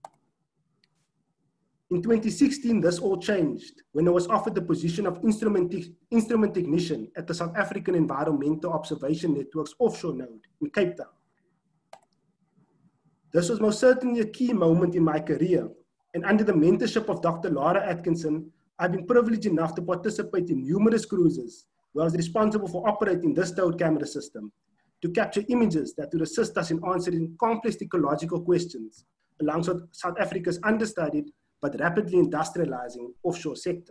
In 2016, this all changed when I was offered the position of instrument technician at the South African Environmental Observation Network's offshore node in Cape Town. This was most certainly a key moment in my career, and under the mentorship of Dr. Lara Atkinson, I've been privileged enough to participate in numerous cruises where I was responsible for operating this towed camera system to capture images that would assist us in answering complex ecological questions alongside South Africa's understudied but rapidly industrializing offshore sector.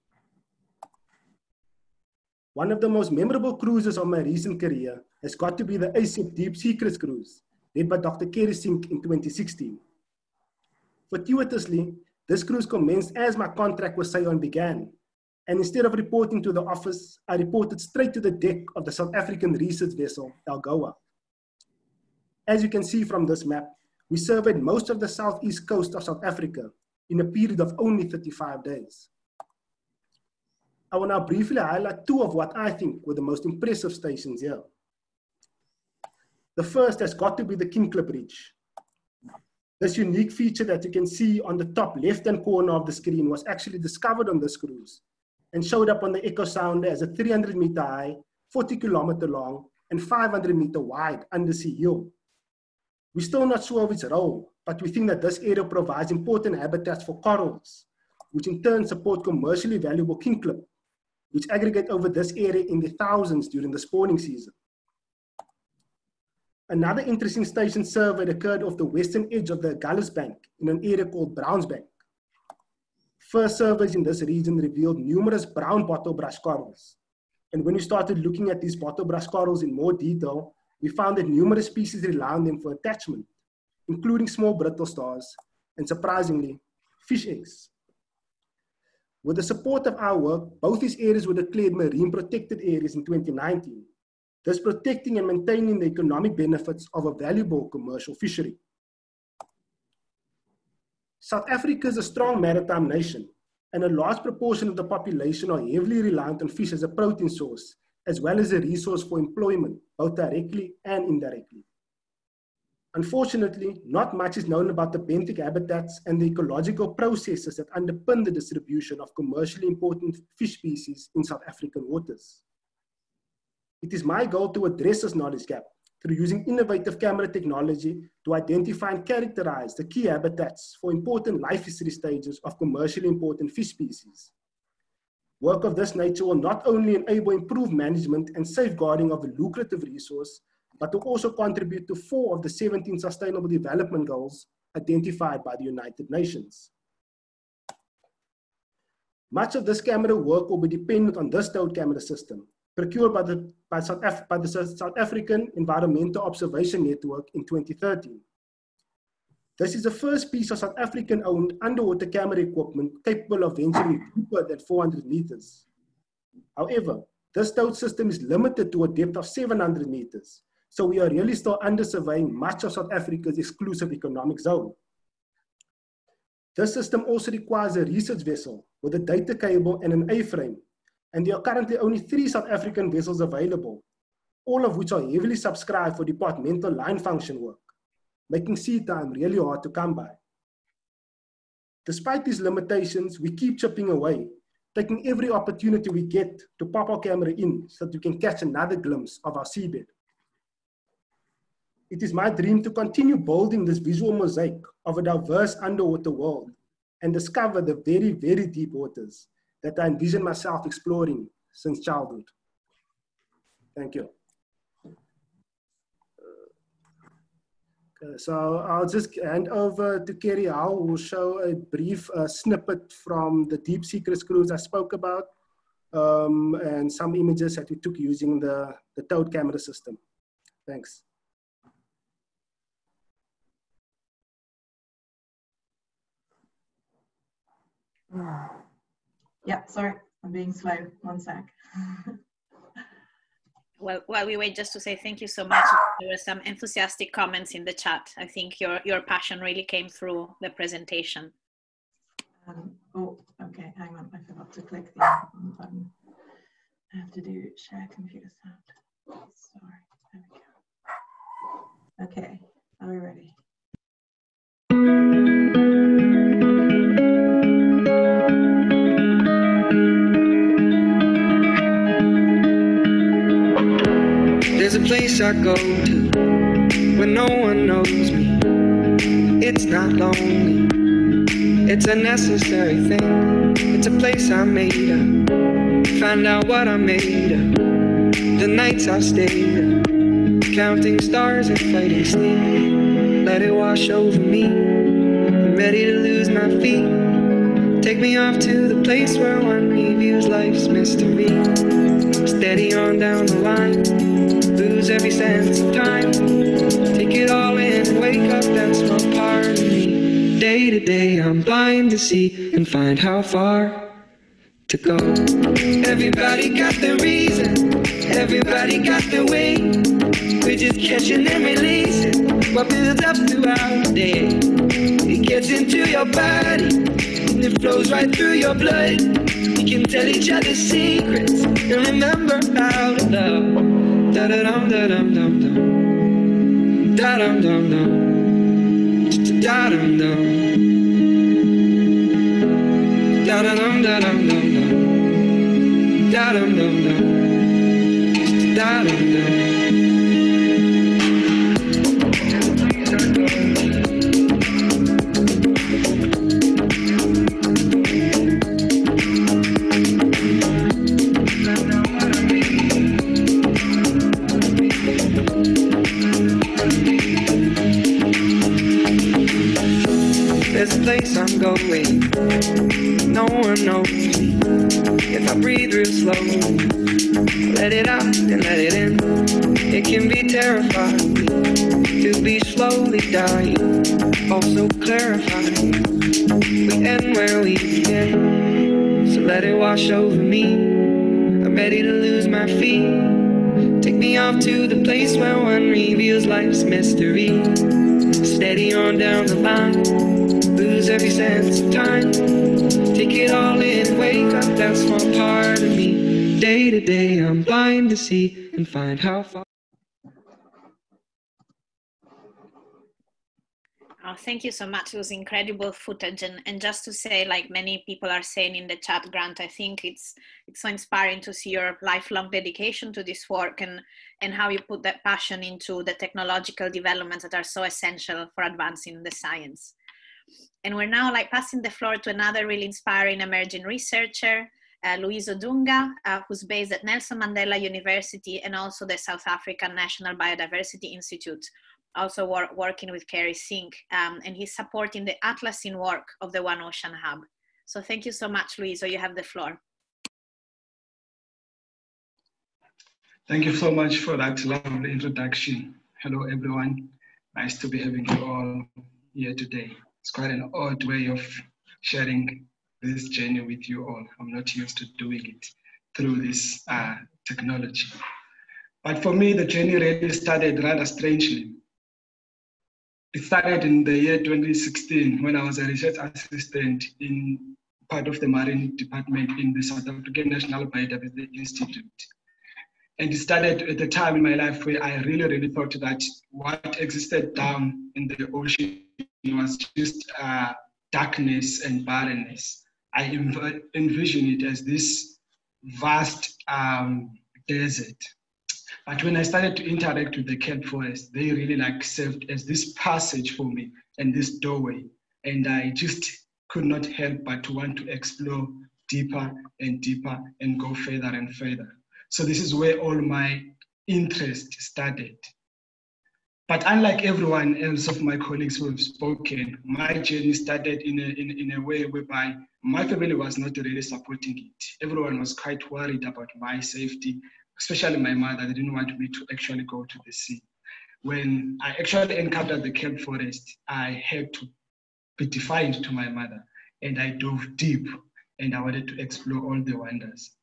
One of the most memorable cruises of my recent career has got to be the ASIP Deep Secrets cruise, led by Dr. Kerry Sink in 2016. Fortuitously, this cruise commenced as my contract with Sayon began, and instead of reporting to the office, I reported straight to the deck of the South African research vessel, Algoa. As you can see from this map, we surveyed most of the southeast coast of South Africa in a period of only 35 days. I will now briefly highlight 2 of what I think were the most impressive stations here. The first has got to be the Kinkler Bridge. This unique feature that you can see on the top left-hand corner of the screen was actually discovered on this cruise and showed up on the Echo Sounder as a 300 meter high, 40 kilometer long, and 500 meter wide undersea yacht. We're still not sure of its role, but we think that this area provides important habitats for corals, which in turn support commercially valuable kingklip, which aggregate over this area in the thousands during the spawning season. Another interesting station survey occurred off the western edge of the Gullis Bank in an area called Browns Bank. First surveys in this region revealed numerous brown bottlebrush corals. And when we started looking at these bottlebrush corals in more detail, we found that numerous species rely on them for attachment, including small brittle stars, and surprisingly, fish eggs. With the support of our work, both these areas were declared marine protected areas in 2019, thus protecting and maintaining the economic benefits of a valuable commercial fishery. South Africa is a strong maritime nation, and a large proportion of the population are heavily reliant on fish as a protein source, as well as a resource for employment, both directly and indirectly. Unfortunately, not much is known about the benthic habitats and the ecological processes that underpin the distribution of commercially important fish species in South African waters. It is my goal to address this knowledge gap through using innovative camera technology to identify and characterize the key habitats for important life history stages of commercially important fish species. Work of this nature will not only enable improved management and safeguarding of a lucrative resource, but will also contribute to 4 of the 17 Sustainable Development Goals identified by the United Nations. Much of this camera work will be dependent on this towed camera system, procured by the South African Environmental Observation Network in 2013. This is the first piece of South African-owned underwater camera equipment capable of venturing deeper than 400 meters. However, this towed system is limited to a depth of 700 meters, so we are really still under surveying much of South Africa's exclusive economic zone. This system also requires a research vessel with a data cable and an A-frame, and there are currently only 3 South African vessels available, all of which are heavily subscribed for departmental line function work, making sea time really hard to come by. Despite these limitations, we keep chipping away, taking every opportunity we get to pop our camera in so that we can catch another glimpse of our seabed. It is my dream to continue building this visual mosaic of a diverse underwater world and discover the very, very deep waters that I envision myself exploring since childhood. Thank you. So I'll just hand over to Kerry Howe, who will show a brief snippet from the deep secret cruise I spoke about, and some images that we took using the towed camera system. Thanks. Yeah, sorry, I'm being slow. 1 sec. Well, while we wait, just to say thank you so much. There were some enthusiastic comments in the chat. I think your passion really came through the presentation. Oh, okay, hang on. I forgot to click the button. I have to do share computer sound. Sorry, there we go. Okay, are we ready? There's a place I go to when no one knows me. It's not lonely, it's a necessary thing. It's a place I made up, find out what I'm made of. The nights I've stayed up, counting stars and fighting sleep. Let it wash over me, I'm ready to lose my feet. Take me off to the place where one reviews life's mystery. Steady on down the line, lose every sense of time. Take it all in and wake up that small part of me. Day to day I'm blind to see and find how far to go. Everybody got the reason, everybody got the way. We're just catching and releasing what builds up throughout the day. It gets into your body and it flows right through your blood. We can tell each other secrets and remember how to love. Da da dum da dum dum dum. Da dum dum dum. Da dum dum. Da da dum da dum dum dum. Da dum dum dum. Da dum dum. There's a place I'm going, no one knows me. If I breathe real slow, let it out and let it in. It can be terrifying to be slowly dying, also clarifying. We end where we begin, so let it wash over me. I'm ready to lose my feet. Take me off to the place where one reveals life's mystery. Steady on down the line, lose every sense of time. Take it all in, wake up that small part of me. Day to day, I'm blind to see and find how far. Oh, thank you so much. It was incredible footage. And just to say, like many people are saying in the chat, Grant, I think it's so inspiring to see your lifelong dedication to this work and how you put that passion into the technological developments that are so essential for advancing the science. And we're now like passing the floor to another really inspiring emerging researcher, Louise Odunga, who's based at Nelson Mandela University and also the South African National Biodiversity Institute, also working with Kerry Sink, and he's supporting the atlasing work of the One Ocean Hub. So thank you so much, Louise. You have the floor. Thank you so much for that lovely introduction. Hello, everyone. Nice to be having you all here today. It's quite an odd way of sharing this journey with you all. I'm not used to doing it through this technology. But for me, the journey really started rather strangely. It started in the year 2016 when I was a research assistant in part of the marine department in the South African National Biodiversity Institute. And it started at a time in my life where I really thought that what existed down in the ocean was just darkness and barrenness. I envisioned it as this vast desert. But when I started to interact with the kelp forest, they really like served as this passage for me and this doorway. And I just could not help but to want to explore deeper and deeper and go further and further. So this is where all my interest started. But unlike everyone else of my colleagues who have spoken, my journey started in a way whereby my family was not really supporting it. Everyone was quite worried about my safety, especially my mother. They didn't want me to actually go to the sea. When I actually encountered the kelp forest, I had to be defiant to my mother, and I dove deep, and I wanted to explore all the wonders.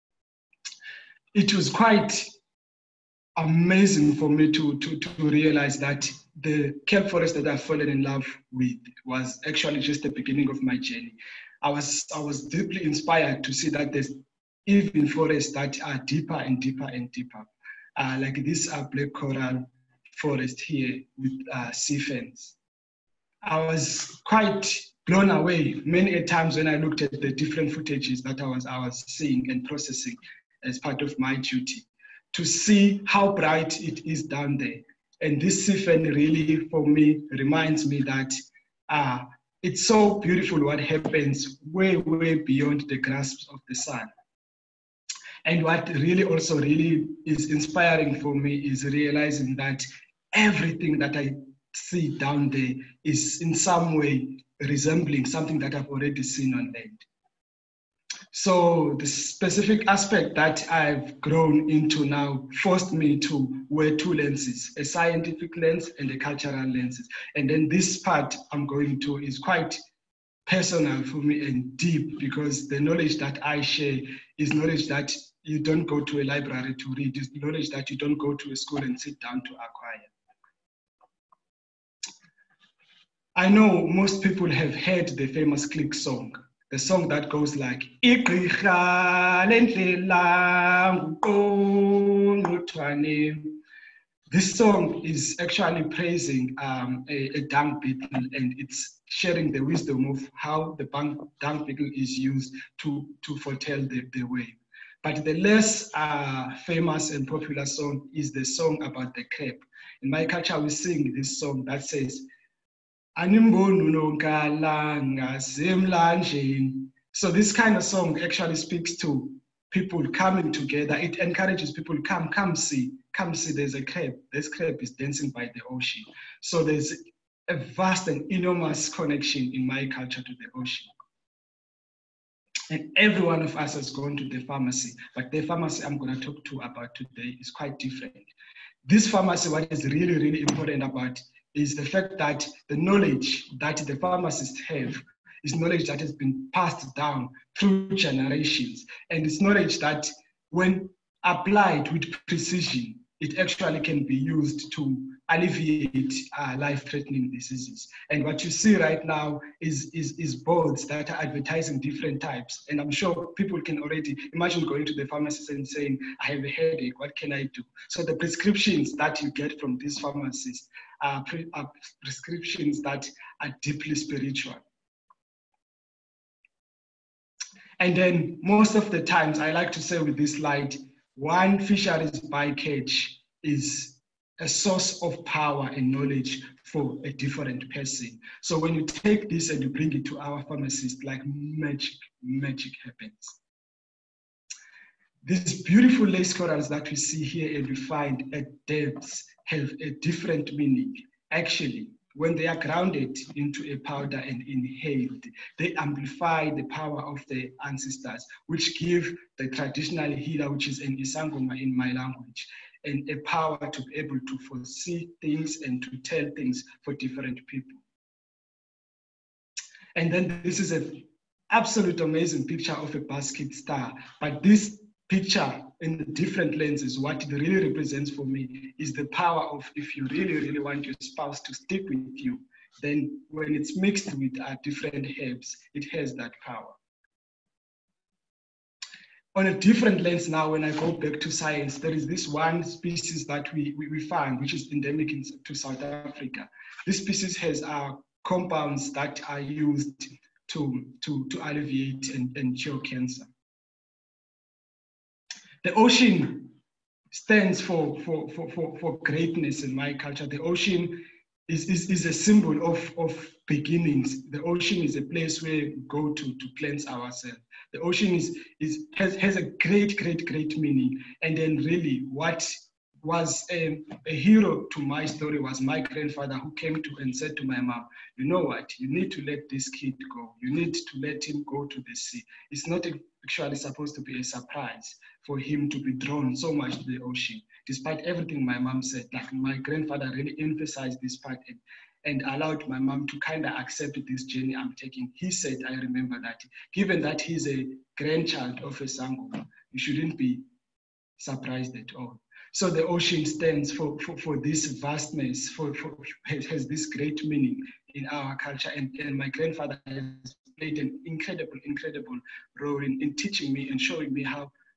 It was quite amazing for me to realize that the kelp forest that I've fallen in love with was actually just the beginning of my journey. I was deeply inspired to see that there's even forests that are deeper and deeper and deeper, like this black coral forest here with sea ferns. I was quite blown away many times when I looked at the different footages that I was seeing and processing as part of my duty, to see how bright it is down there. And this sea fern really, for me, reminds me that it's so beautiful what happens way beyond the grasp of the sun. And what really is inspiring for me is realizing that everything that I see down there is in some way resembling something that I've already seen on land. So the specific aspect that I've grown into now forced me to wear two lenses, a scientific lens and a cultural lens. And then this part I'm going to is quite personal for me and deep, because the knowledge that I share is knowledge that you don't go to a library to read, it's knowledge that you don't go to a school and sit down to acquire. I know most people have heard the famous Click song, the song that goes like, this song is actually praising a dung beetle, and it's sharing the wisdom of how the dung beetle is used to foretell the way. But the less famous and popular song is the song about the crab. In my culture, we sing this song that says, so this kind of song actually speaks to people coming together. It encourages people, come see, there's a crab. This crab is dancing by the ocean. So there's a vast and enormous connection in my culture to the ocean. And every one of us has gone to the pharmacy, but the pharmacy I'm going to talk to about today is quite different. This pharmacy, what is really important about is the fact that the knowledge that the pharmacists have is knowledge that has been passed down through generations. And it's knowledge that when applied with precision, it actually can be used to alleviate life-threatening diseases. And what you see right now is boards that are advertising different types. And I'm sure people can already imagine going to the pharmacist and saying, I have a headache, what can I do? So the prescriptions that you get from these pharmacists are prescriptions that are deeply spiritual. And then most of the times, I like to say with this slide, one fisheries bycatch is a source of power and knowledge for a different person. So when you take this and you bring it to our pharmacist, like magic happens. These beautiful lace corals that we see here and we find at depths have a different meaning. Actually, when they are grounded into a powder and inhaled, they amplify the power of the ancestors, which give the traditional healer, which is an isangoma in my language, and a power to be able to foresee things and to tell things for different people. And then this is an absolute amazing picture of a basket star, but this picture in the different lenses, what it really represents for me is the power of, if you really want your spouse to stick with you, then when it's mixed with different herbs, it has that power. On a different lens now, when I go back to science, there is this one species that we find, which is endemic to South Africa. This species has compounds that are used to alleviate and cure cancer. The ocean stands for greatness in my culture. The ocean is a symbol of beginnings. The ocean is a place where we go to cleanse ourselves. The ocean has a great meaning. And then really what was a hero to my story was my grandfather, who came to and said to my mom, you know what, you need to let this kid go. You need to let him go to the sea. It's not actually supposed to be a surprise for him to be drawn so much to the ocean. Despite everything my mom said, like my grandfather really emphasized this part and allowed my mom to kind of accept this journey I'm taking. He said, I remember that, given that he's a grandchild of a Sangoma, you shouldn't be surprised at all. So the ocean stands for this vastness, has this great meaning in our culture. And my grandfather has played an incredible role in teaching me and showing me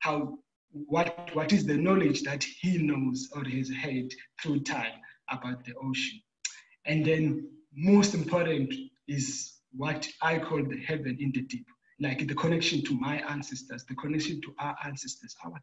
what is the knowledge that he knows or has had through time about the ocean. And then most important is what I call the heaven in the deep, like the connection to my ancestors, the connection to our ancestors, our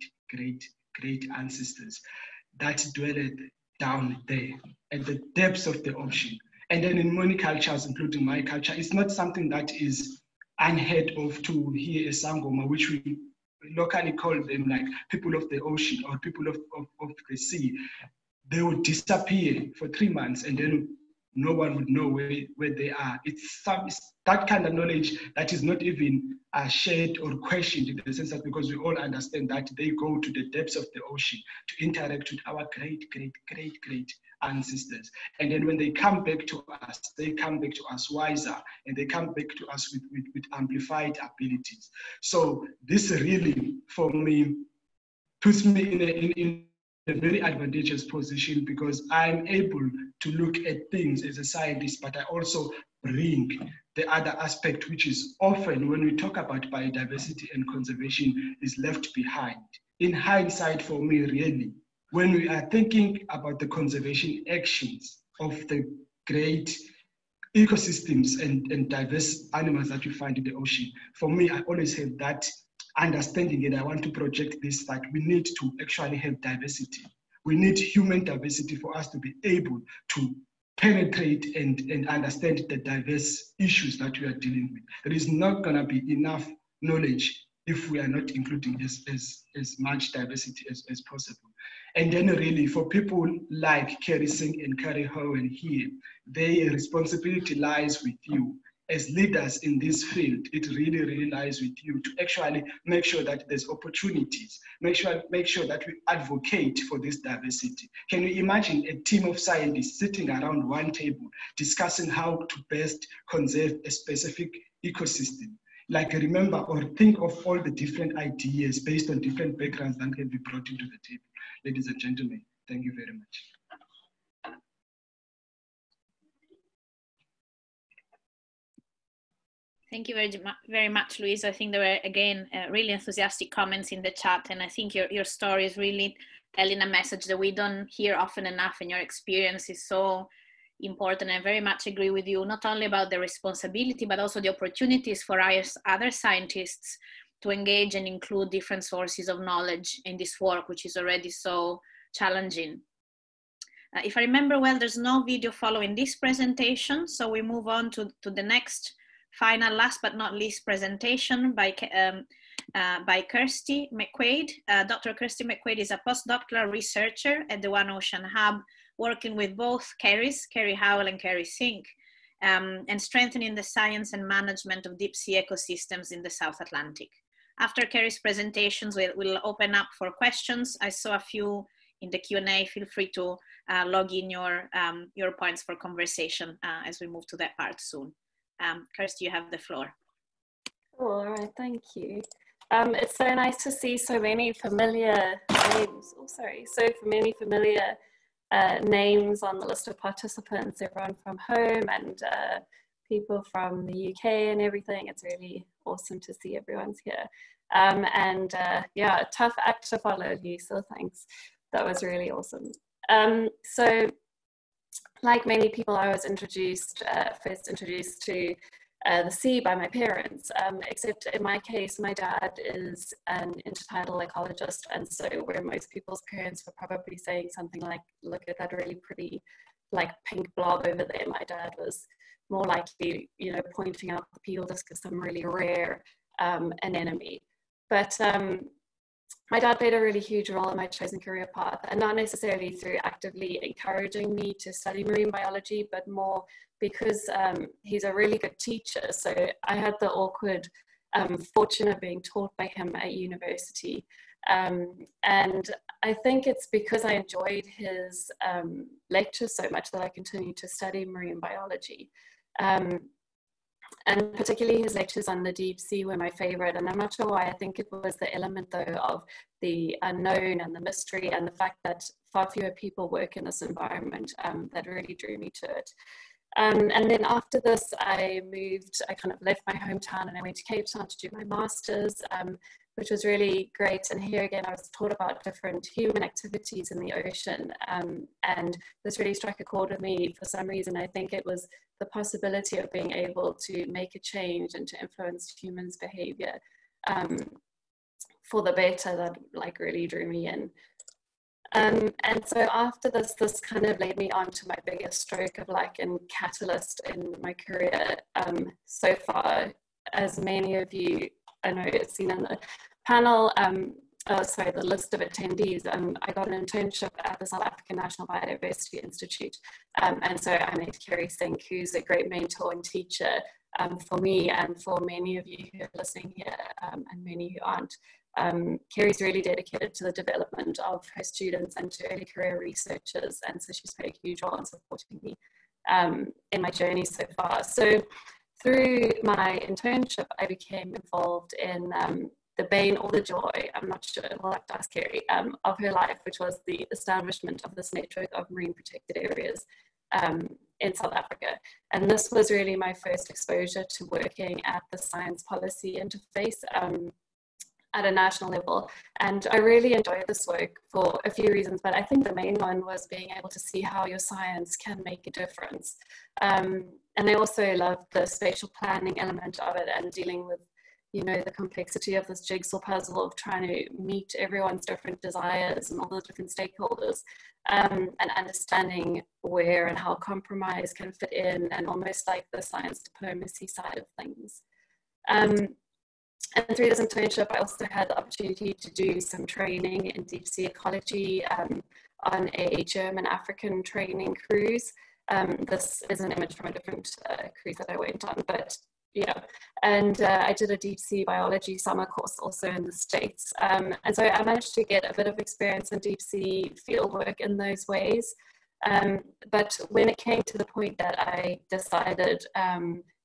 great ancestors that dwelled down there at the depths of the ocean. And then in many cultures, including my culture, it's not something that is unheard of to hear a Sangoma, which we locally call them like people of the ocean or people of the sea. They would disappear for 3 months and then no one would know where they are. It's that kind of knowledge that is not even shared or questioned, in the sense that because we all understand that they go to the depths of the ocean to interact with our great ancestors. And then when they come back to us, they come back to us wiser, and they come back to us with amplified abilities. So this really, for me, puts me in a very advantageous position, because I'm able to look at things as a scientist, but I also bring the other aspect, which is often when we talk about biodiversity and conservation, is left behind. In hindsight, for me, really, when we are thinking about the conservation actions of the great ecosystems and diverse animals that we find in the ocean, for me, I always have that understanding, and I want to project this, that we need to actually have diversity. We need human diversity for us to be able to penetrate and understand the diverse issues that we are dealing with. There is not going to be enough knowledge if we are not including as much diversity as possible. And then really for people like Kerry Singh and Kerry Howen here, their responsibility lies with you. As leaders in this field, it really lies with you to actually make sure that there's opportunities, make sure that we advocate for this diversity. Can you imagine a team of scientists sitting around one table discussing how to best conserve a specific ecosystem? like remember or think of all the different ideas based on different backgrounds that can be brought into the table. Ladies and gentlemen, thank you very much. Thank you very much, Louise. I think there were, again, really enthusiastic comments in the chat, and I think your story is really telling a message that we don't hear often enough, and your experience is so important. I very much agree with you, not only about the responsibility, but also the opportunities for us other scientists to engage and include different sources of knowledge in this work, which is already so challenging. If I remember well, there's no video following this presentation, so we move on to the next final, last but not least, presentation by Kirsty McQuaid. Dr. Kirsty McQuaid is a postdoctoral researcher at the One Ocean Hub, working with both Kerrys, Kerry Howell and Kerry Sink, and strengthening the science and management of deep sea ecosystems in the South Atlantic. After Kerry's presentations, we'll open up for questions. I saw a few in the Q&A. Feel free to log in your points for conversation as we move to that part soon. Kirsty, you have the floor. Cool, all right, thank you. It's so nice to see so many familiar names. Oh, sorry, so many familiar names on the list of participants, everyone from home and people from the UK and everything. It's really awesome to see everyone's here. Yeah, a tough act to follow, you, so thanks. That was really awesome. So like many people, I was first introduced to the sea by my parents, except in my case, my dad is an intertidal ecologist, and so where most people's parents were probably saying something like, look at that really pretty like pink blob over there, my dad was more likely, you know, pointing out the peel disc as some really rare anemone. But my dad played a really huge role in my chosen career path, and not necessarily through actively encouraging me to study marine biology, but more because he's a really good teacher. So I had the awkward fortune of being taught by him at university. And I think it's because I enjoyed his lectures so much that I continued to study marine biology. And particularly his lectures on the deep sea were my favorite. And I'm not sure why. I think it was the element, though, of the unknown and the mystery and the fact that far fewer people work in this environment that really drew me to it. And then after this, I kind of left my hometown and I went to Cape Town to do my master's, which was really great. And here again, I was taught about different human activities in the ocean. And this really struck a chord with me for some reason. I think it was the possibility of being able to make a change and to influence humans' behavior for the better that like really drew me in. And so after this kind of led me on to my biggest stroke of like a catalyst in my career so far. As many of you I know it's seen in the panel, the list of attendees, I got an internship at the South African National Biodiversity Institute. And so I met Kerry Sink, who's a great mentor and teacher for me and for many of you who are listening here and many who aren't. Kerry's really dedicated to the development of her students and to early career researchers, and so she's played a huge role in supporting me in my journey so far. So through my internship, I became involved in the bane or the joy, I'm not sure, we'll have to ask Kerry, of her life, which was the establishment of this network of marine protected areas in South Africa. And this was really my first exposure to working at the science policy interface at a national level. And I really enjoyed this work for a few reasons, but I think the main one was being able to see how your science can make a difference. And I also loved the spatial planning element of it and dealing with, you know, the complexity of this jigsaw puzzle of trying to meet everyone's different desires and all the different stakeholders, and understanding where and how compromise can fit in, and almost like the science diplomacy side of things. And through this internship, I also had the opportunity to do some training in deep sea ecology on a German-African training cruise. This is an image from a different cruise that I went on, but yeah. And I did a deep sea biology summer course also in the States. And so I managed to get a bit of experience in deep sea fieldwork in those ways. But when it came to the point that I decided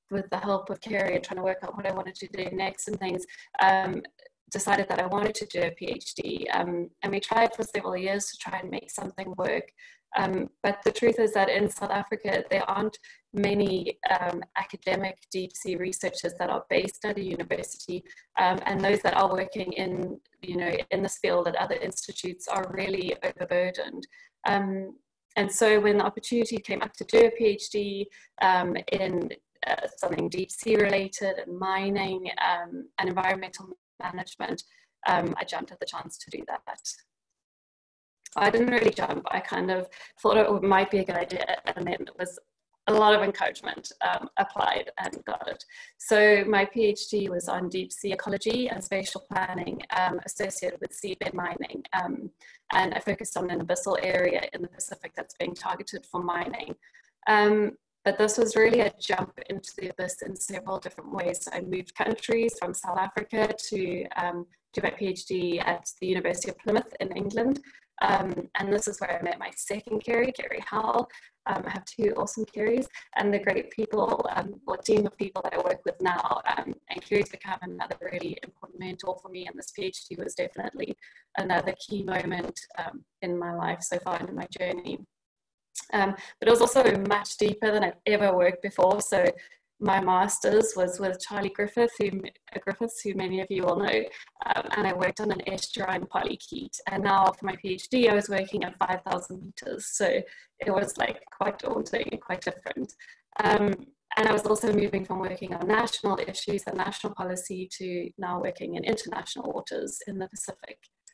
with the help of Kerry and trying to work out what I wanted to do next and things, decided that I wanted to do a PhD. And we tried for several years to try and make something work. But the truth is that in South Africa, there aren't many academic deep sea researchers that are based at a university, and those that are working in, in this field at other institutes are really overburdened. And so when the opportunity came up to do a PhD in something deep sea related and mining and environmental management, I jumped at the chance to do that. I didn't really jump. I kind of thought it might be a good idea, and then it was a lot of encouragement, applied and got it. So my PhD was on deep sea ecology and spatial planning associated with seabed mining, and I focused on an abyssal area in the Pacific that's being targeted for mining. But this was really a jump into the abyss in several different ways. So I moved countries from South Africa to do my PhD at the University of Plymouth in England. And this is where I met my second Kerry Howell. I have two awesome Kerrys and the great people, or team of people that I work with now. And Kerry's become another really important mentor for me, and this PhD was definitely another key moment in my life so far in my journey. But it was also much deeper than I've ever worked before. So my master's was with Charlie Griffiths, who many of you will know, and I worked on an estuarine polychaete. And now for my PhD, I was working at 5,000 meters. So it was like quite daunting and quite different. And I was also moving from working on national issues and national policy to now working in international waters in the Pacific.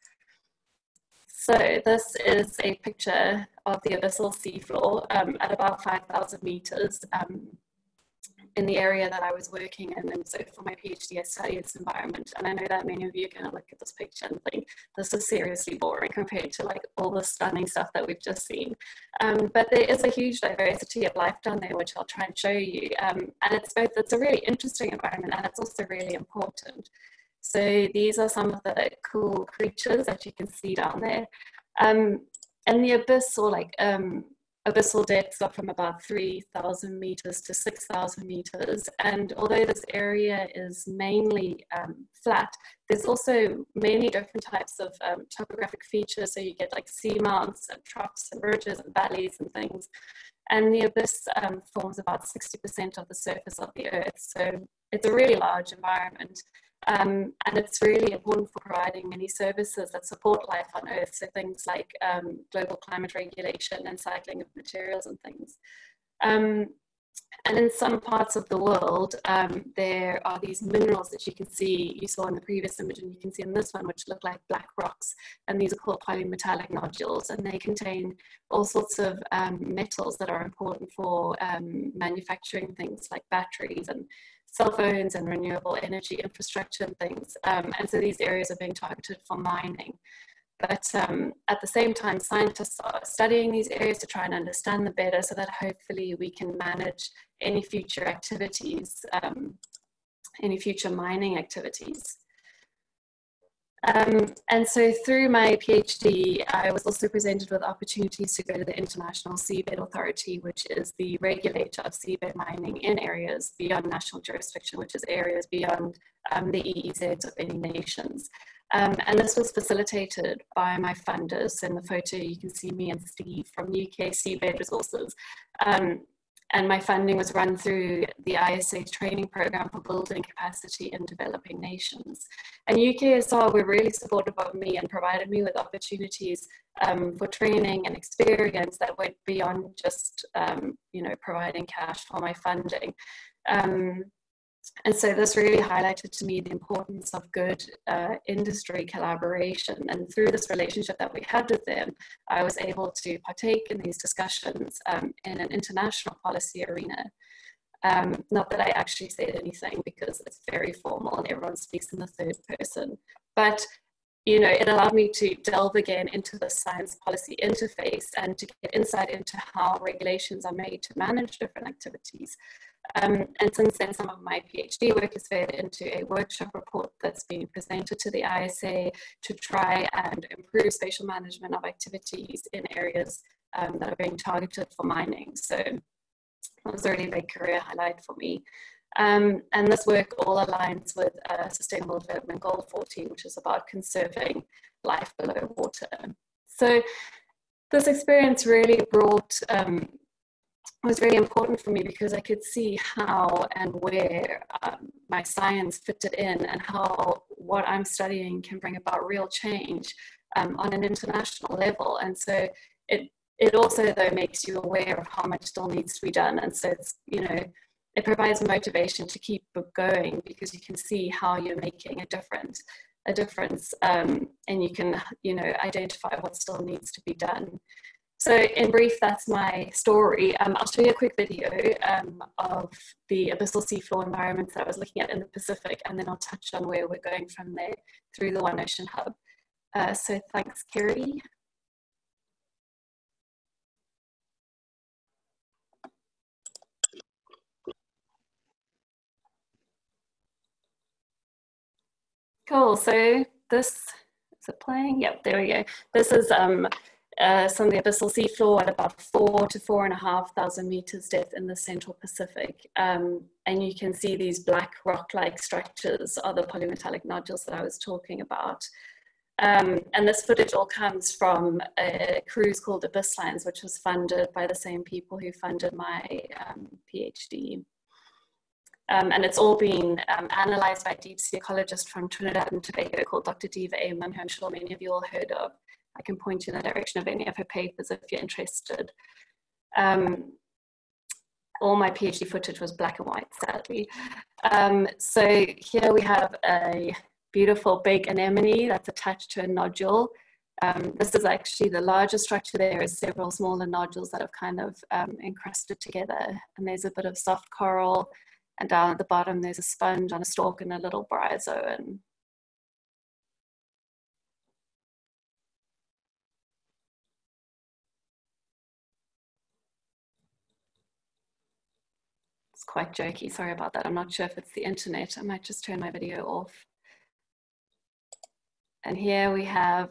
So this is a picture of the abyssal seafloor at about 5,000 meters in the area that I was working in. And so for my PhD, I studied this environment. And I know that many of you are going to look at this picture and think, this is seriously boring compared to like all the stunning stuff that we've just seen. But there is a huge diversity of life down there, which I'll try and show you. And it's a really interesting environment, and it's also really important. So these are some of the cool creatures that you can see down there. And the abyss, or like abyssal depths, are from about 3,000 meters to 6,000 meters. And although this area is mainly flat, there's also many different types of topographic features. So you get like seamounts and troughs and ridges and valleys and things. And the abyss forms about 60% of the surface of the Earth. So it's a really large environment. And it's really important for providing many services that support life on Earth. So things like global climate regulation and cycling of materials and things. And in some parts of the world, there are these minerals that you can see, you saw in the previous image, and you can see in this one, which look like black rocks. And these are called polymetallic nodules, and they contain all sorts of metals that are important for manufacturing things like batteries and cell phones and renewable energy infrastructure and things. And so these areas are being targeted for mining. But at the same time, scientists are studying these areas to try and understand them better so that hopefully we can manage any future activities, any future mining activities. And so through my PhD, I was also presented with opportunities to go to the International Seabed Authority, which is the regulator of seabed mining in areas beyond national jurisdiction, which is areas beyond the EEZ of any nations. And this was facilitated by my funders. In the photo, you can see me and Steve from UK Seabed Resources. And my funding was run through the ISA training program for building capacity in developing nations. And UKSR were really supportive of me and provided me with opportunities for training and experience that went beyond just, providing cash for my funding. And so this really highlighted to me the importance of good industry collaboration. And through this relationship that we had with them, I was able to partake in these discussions in an international policy arena. Not that I actually said anything, because it's very formal and everyone speaks in the third person. But it allowed me to delve again into the science policy interface and to get insight into how regulations are made to manage different activities. And since then, some of my PhD work is fed into a workshop report that's being presented to the ISA to try and improve spatial management of activities in areas that are being targeted for mining. So it was a really big career highlight for me. And this work all aligns with Sustainable Development Goal 14, which is about conserving life below water. So this experience really was really important for me because I could see how and where my science fitted in, and how what I'm studying can bring about real change on an international level. And so it also, though, makes you aware of how much still needs to be done. And so it's, you know, it provides motivation to keep going, because you can see how you're making a difference, and you can, you know, identify what still needs to be done. So in brief, that's my story. I'll show you a quick video of the abyssal seafloor environments that I was looking at in the Pacific, and then I'll touch on where we're going from there through the One Ocean Hub. So thanks, Kerry. Cool, so this, is it playing? Yep, there we go. This is some of the abyssal seafloor at about 4,000 to 4,500 meters depth in the Central Pacific. And you can see these black rock-like structures are the polymetallic nodules that I was talking about. And this footage all comes from a cruise called Abyss Lines, which was funded by the same people who funded my PhD. And it's all been analyzed by a deep sea ecologist from Trinidad and Tobago called Dr. Diva Amon, who I'm sure many of you all heard of. I can point you in the direction of any of her papers if you're interested. All my PhD footage was black and white, sadly. So here we have a beautiful big anemone that's attached to a nodule. This is actually the larger structure. There is several smaller nodules that have kind of encrusted together. And there's a bit of soft coral. And down at the bottom, there's a sponge on a stalk and a little bryozoan. It's quite jerky, sorry about that. I'm not sure if it's the internet. I might just turn my video off. And here we have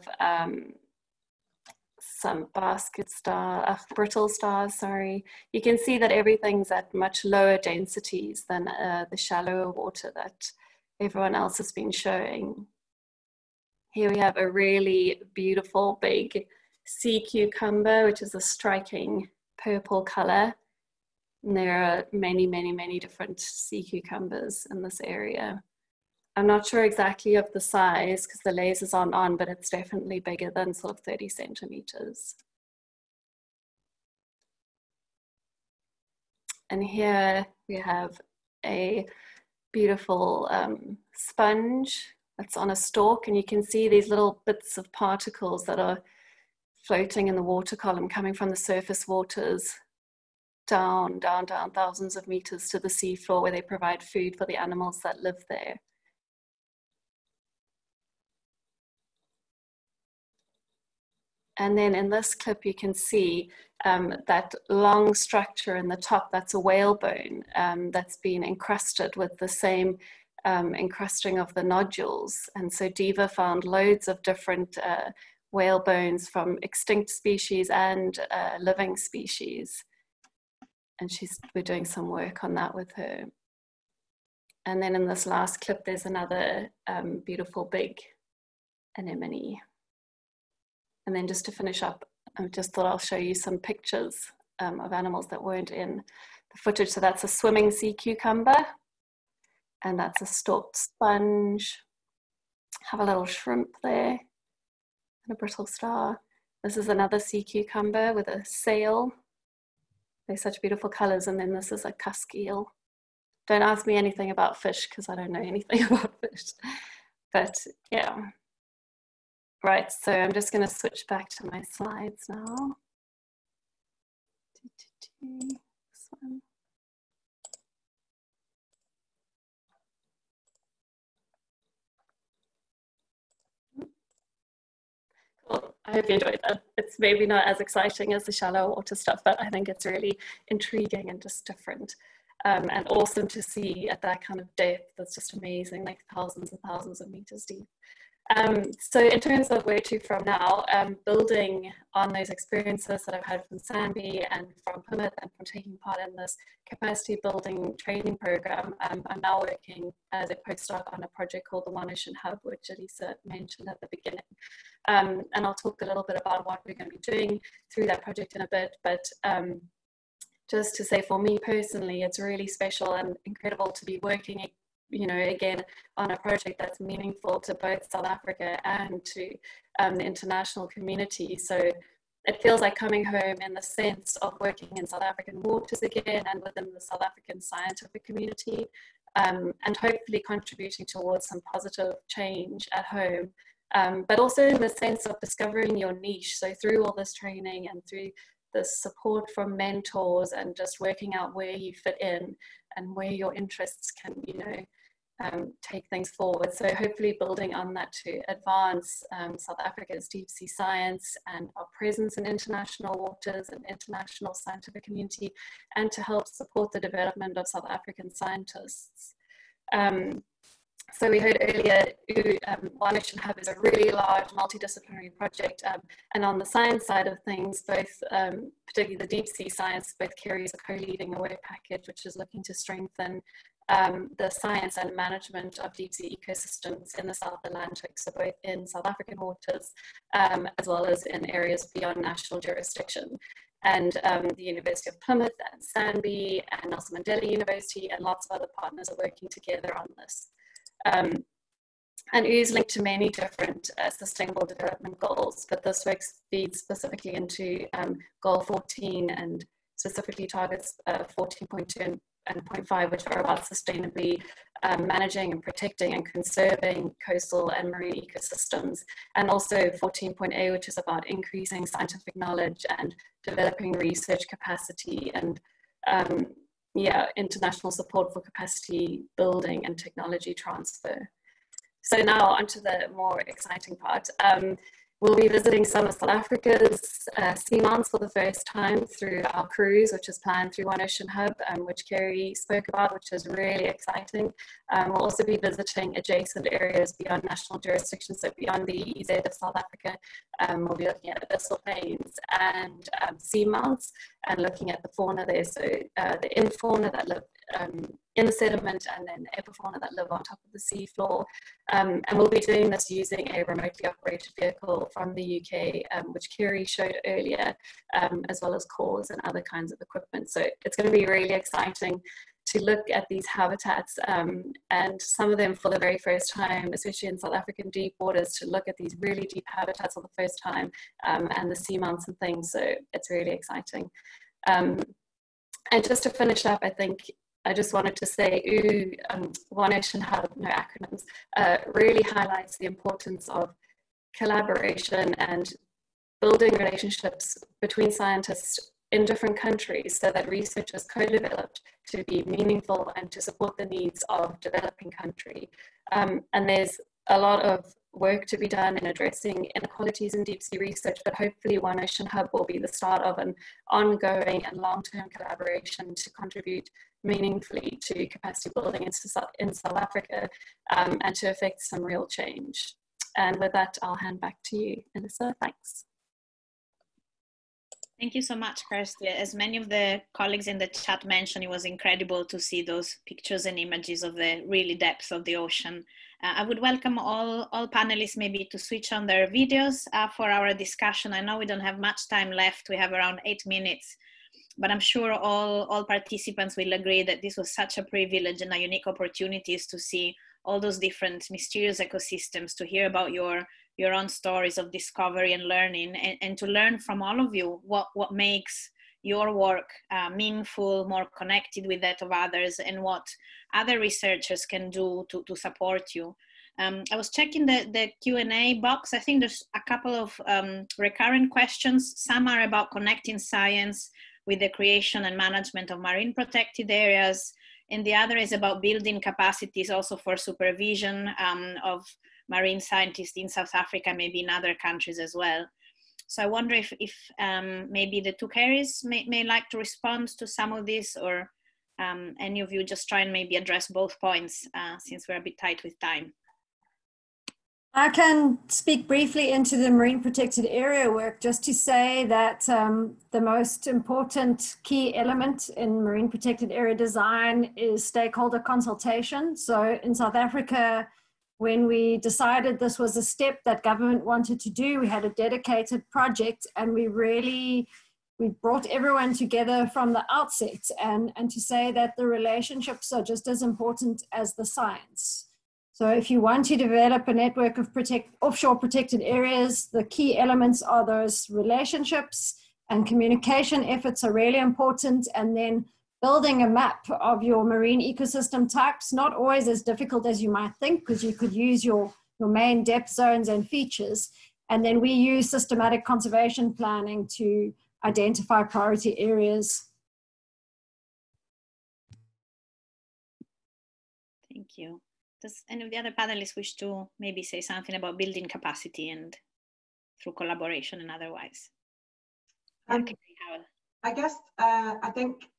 some brittle stars, sorry. You can see that everything's at much lower densities than the shallower water that everyone else has been showing. Here we have a really beautiful big sea cucumber, which is a striking purple color. And there are many, many, many different sea cucumbers in this area. I'm not sure exactly of the size because the lasers aren't on, but it's definitely bigger than sort of 30 centimeters. And here we have a beautiful sponge that's on a stalk, and you can see these little bits of particles that are floating in the water column coming from the surface waters down thousands of meters to the seafloor, where they provide food for the animals that live there. And then in this clip, you can see that long structure in the top, that's a whalebone that's been encrusted with the same encrusting of the nodules. And so Diva found loads of different whale bones from extinct species and living species. And we're doing some work on that with her. And then in this last clip, there's another beautiful big anemone. And then just to finish up, I just thought I'll show you some pictures of animals that weren't in the footage. So that's a swimming sea cucumber, and that's a stalked sponge. Have a little shrimp there, and a brittle star. This is another sea cucumber with a sail. They're such beautiful colors. And then this is a cusk eel. Don't ask me anything about fish because I don't know anything about fish. But yeah. Right, so I'm just going to switch back to my slides now. This one. Cool. I hope you enjoyed that. It's maybe not as exciting as the shallow water stuff, but I think it's really intriguing and just different. And awesome to see at that kind of depth. That's just amazing, like thousands and thousands of meters deep. So in terms of where to from now, building on those experiences that I've had from Sandy and from Plymouth and from taking part in this capacity building training program, I'm now working as a postdoc on a project called the One Ocean Hub, which Elisa mentioned at the beginning. And I'll talk a little bit about what we're going to be doing through that project in a bit, but just to say for me personally, it's really special and incredible to be working, you know, again, on a project that's meaningful to both South Africa and to the international community. So it feels like coming home in the sense of working in South African waters again and within the South African scientific community, and hopefully contributing towards some positive change at home, but also in the sense of discovering your niche. So through all this training and through the support from mentors and just working out where you fit in and where your interests can, you know, take things forward. So hopefully building on that to advance South Africa's deep sea science and our presence in international waters and international scientific community, and to help support the development of South African scientists. So we heard earlier, One Ocean Hub is a really large multidisciplinary project, and on the science side of things, both, particularly the deep sea science, both Kerry's are co-leading a work package which is looking to strengthen the science and management of deep sea ecosystems in the South Atlantic, so both in South African waters, as well as in areas beyond national jurisdiction. And the University of Plymouth and Sandby and Nelson Mandela University and lots of other partners are working together on this. And is linked to many different sustainable development goals, but this work feeds specifically into goal 14 and specifically targets 14.2 and 0.5, which are about sustainably managing and protecting and conserving coastal and marine ecosystems, and also 14.A, which is about increasing scientific knowledge and developing research capacity and international support for capacity building and technology transfer. So now onto the more exciting part. We'll be visiting some of South Africa's seamounts for the first time through our cruise, which is planned through One Ocean Hub, which Kerry spoke about, which is really exciting. We'll also be visiting adjacent areas beyond national jurisdiction, so beyond the EEZ of South Africa. We'll be looking at abyssal plains and seamounts and looking at the fauna there, so the infauna that live in the sediment, and then epifauna that live on top of the seafloor. And we'll be doing this using a remotely operated vehicle from the UK, which Kerry showed earlier, as well as cores and other kinds of equipment. So it's going to be really exciting to look at these habitats, and some of them for the very first time, especially in South African deep waters, to look at these really deep habitats for the first time, and the seamounts and things. So it's really exciting. And just to finish up, I think I just wanted to say, One Ocean Hub, no acronyms, really highlights the importance of collaboration and building relationships between scientists in different countries so that research is co-developed to be meaningful and to support the needs of developing country. And there's a lot of work to be done in addressing inequalities in deep sea research, but hopefully One Ocean Hub will be the start of an ongoing and long-term collaboration to contribute meaningfully to capacity building in South Africa, and to effect some real change. And with that, I'll hand back to you, Elisa. Thanks. Thank you so much, Kirsty. As many of the colleagues in the chat mentioned, it was incredible to see those pictures and images of the really depths of the ocean. I would welcome all panelists maybe to switch on their videos for our discussion. I know we don't have much time left. We have around 8 minutes, but I'm sure all participants will agree that this was such a privilege and a unique opportunity to see all those different mysterious ecosystems, to hear about your own stories of discovery and learning, and to learn from all of you what makes your work meaningful, more connected with that of others, and what other researchers can do to support you. I was checking the Q&A box. I think there's a couple of recurrent questions. Some are about connecting science with the creation and management of marine protected areas, and the other is about building capacities also for supervision of marine scientists in South Africa, maybe in other countries as well. So I wonder if maybe the two Kerrys may like to respond to some of this, or any of you just try and maybe address both points, since we're a bit tight with time. I can speak briefly into the marine protected area work just to say that the most important key element in marine protected area design is stakeholder consultation. So in South Africa, when we decided this was a step that government wanted to do, we had a dedicated project, and we brought everyone together from the outset, and to say that the relationships are just as important as the science. So if you want to develop a network of offshore protected areas, the key elements are those relationships, and communication efforts are really important. And then building a map of your marine ecosystem types, not always as difficult as you might think, because you could use your main depth zones and features. And then we use systematic conservation planning to identify priority areas. Thank you. Does any of the other panelists wish to maybe say something about building capacity and through collaboration and otherwise? I guess I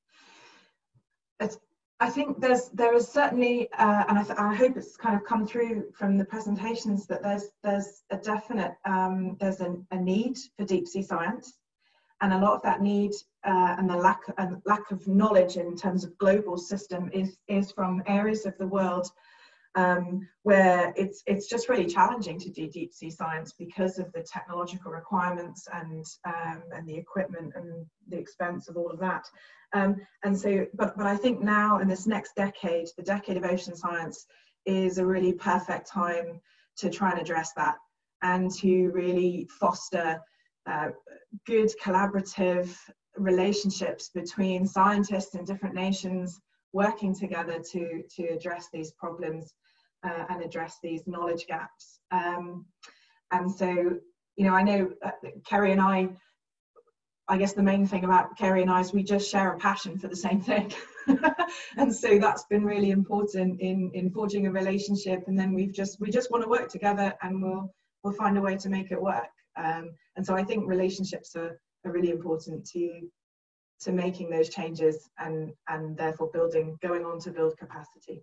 think there is certainly, and I hope it's kind of come through from the presentations, that there's a definite there's a need for deep sea science, and a lot of that need and the lack of knowledge in terms of global system is from areas of the world where it's just really challenging to do deep sea science because of the technological requirements and the equipment and the expense of all of that. And so, but I think now in this next decade, the decade of ocean science, is a really perfect time to try and address that and to really foster good collaborative relationships between scientists in different nations working together to address these problems and address these knowledge gaps. And so, you know, I know Kerry and I guess the main thing about Kerry and I is we just share a passion for the same thing. And so that's been really important in forging a relationship. And then we just want to work together, and we'll find a way to make it work. And so I think relationships are really important to making those changes and therefore going on to build capacity.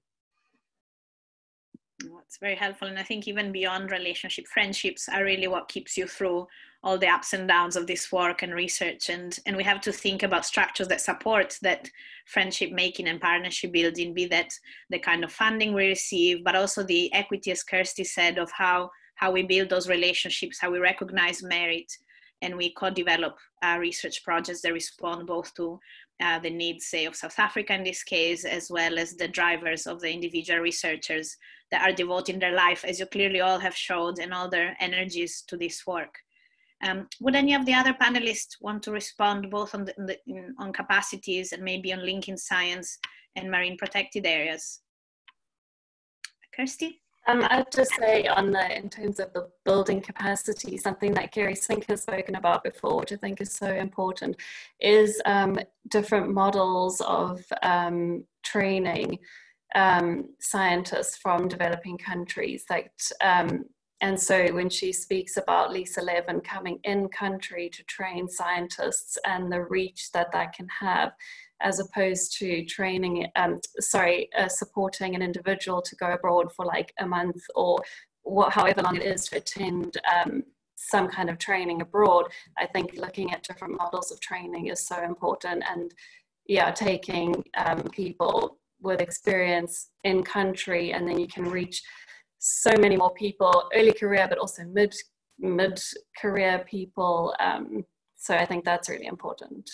It's very helpful. And I think even beyond relationship, friendships are really what keeps you through all the ups and downs of this work and research. And we have to think about structures that support that friendship making and partnership building, be that the kind of funding we receive, but also the equity, as Kirsty said, of how we build those relationships, how we recognize merit, and we co-develop research projects that respond both to the needs, say, of South Africa in this case, as well as the drivers of the individual researchers that are devoting their life, as you clearly all have showed, and all their energies to this work. Would any of the other panelists want to respond both on capacities and maybe on linking science and marine protected areas? Kirsty? I'd just say in terms of the building capacity, something that Gary Sink has spoken about before, which I think is so important, is different models of training scientists from developing countries. And so when she speaks about LIS 11 coming in country to train scientists and the reach that can have, as opposed to training, supporting an individual to go abroad for like a month or however long it is to attend some kind of training abroad. I think looking at different models of training is so important, and yeah, taking people with experience in country, and then you can reach so many more people, early career, but also mid-career people. So I think that's really important.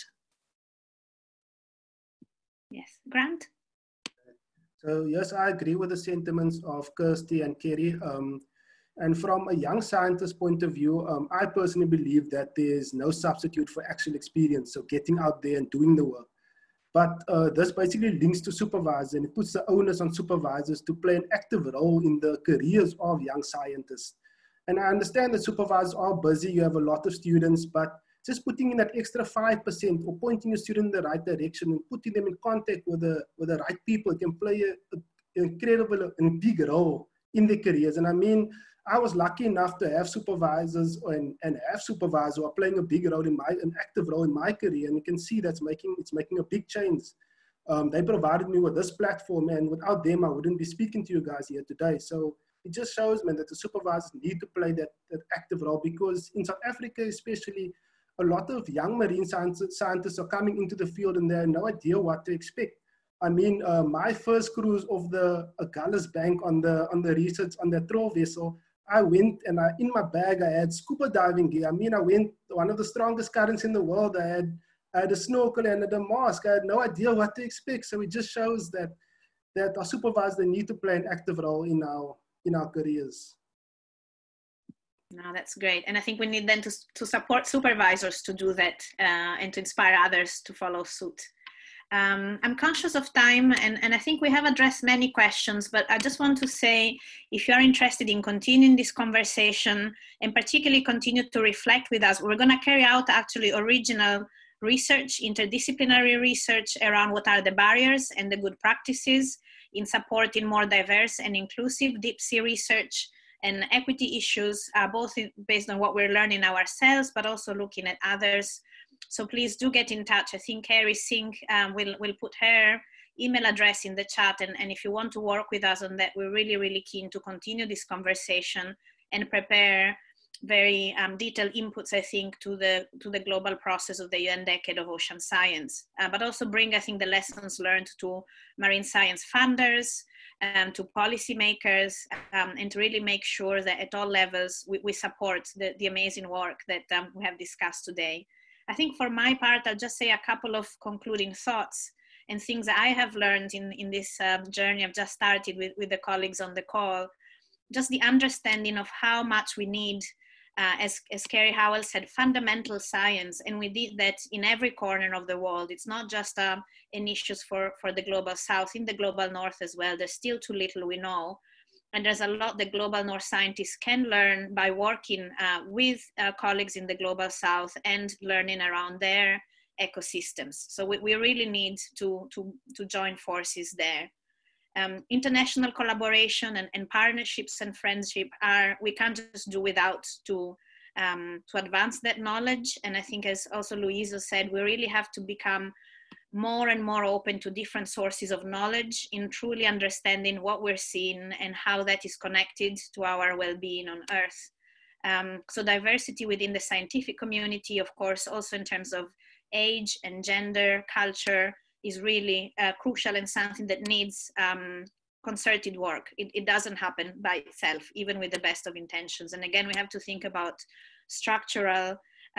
Yes, Grant? So yes, I agree with the sentiments of Kirsty and Kerry. And from a young scientist point of view, I personally believe that there's no substitute for actual experience, so getting out there and doing the work. But this basically links to supervisors, and it puts the onus on supervisors to play an active role in the careers of young scientists. And I understand that supervisors are busy, you have a lot of students, but just putting in that extra 5% or pointing a student in the right direction and putting them in contact with the right people can play an incredible and big role in their careers. And I mean, I was lucky enough to have supervisors and have supervisors who are playing a big role an active role in my career. And you can see it's making a big change. They provided me with this platform, and without them, I wouldn't be speaking to you guys here today. So it just shows, man, that the supervisors need to play that active role, because in South Africa especially, a lot of young marine scientists are coming into the field and they have no idea what to expect. I mean, my first cruise of the Agulhas Bank on the research on the troll vessel, I went and in my bag I had scuba diving gear. I mean, I went one of the strongest currents in the world. I had a snorkel and a mask. I had no idea what to expect. So it just shows that our supervisors, they need to play an active role in our careers. No, that's great. And I think we need then to support supervisors to do that and to inspire others to follow suit. I'm conscious of time, and I think we have addressed many questions, but I just want to say, if you're interested in continuing this conversation and particularly continue to reflect with us, we're going to carry out actually original research, interdisciplinary research around what are the barriers and the good practices in supporting more diverse and inclusive deep sea research and equity issues, both based on what we're learning ourselves, but also looking at others. So please do get in touch. I think Carrie Singh will put her email address in the chat. And if you want to work with us on that, we're really, really keen to continue this conversation and prepare very detailed inputs, I think, to the global process of the UN Decade of Ocean Science, but also bring, I think, the lessons learned to marine science funders, to policymakers, and to really make sure that at all levels we support the amazing work that we have discussed today. I think for my part, I'll just say a couple of concluding thoughts and things that I have learned in this journey I've just started with the colleagues on the call. Just the understanding of how much we need, as Carrie Howell said, fundamental science. And we did that in every corner of the world. It's not just an issue for the global south, in the global north as well. There's still too little we know. And there's a lot the global north scientists can learn by working with colleagues in the global south and learning around their ecosystems. So we really need to join forces there. International collaboration and partnerships and friendship we can't just do without to advance that knowledge. And I think, as also Louisa said, we really have to become more and more open to different sources of knowledge in truly understanding what we're seeing and how that is connected to our well-being on Earth. So diversity within the scientific community, of course, also in terms of age and gender, culture, is really crucial and something that needs concerted work. It doesn't happen by itself, even with the best of intentions. And again, we have to think about structural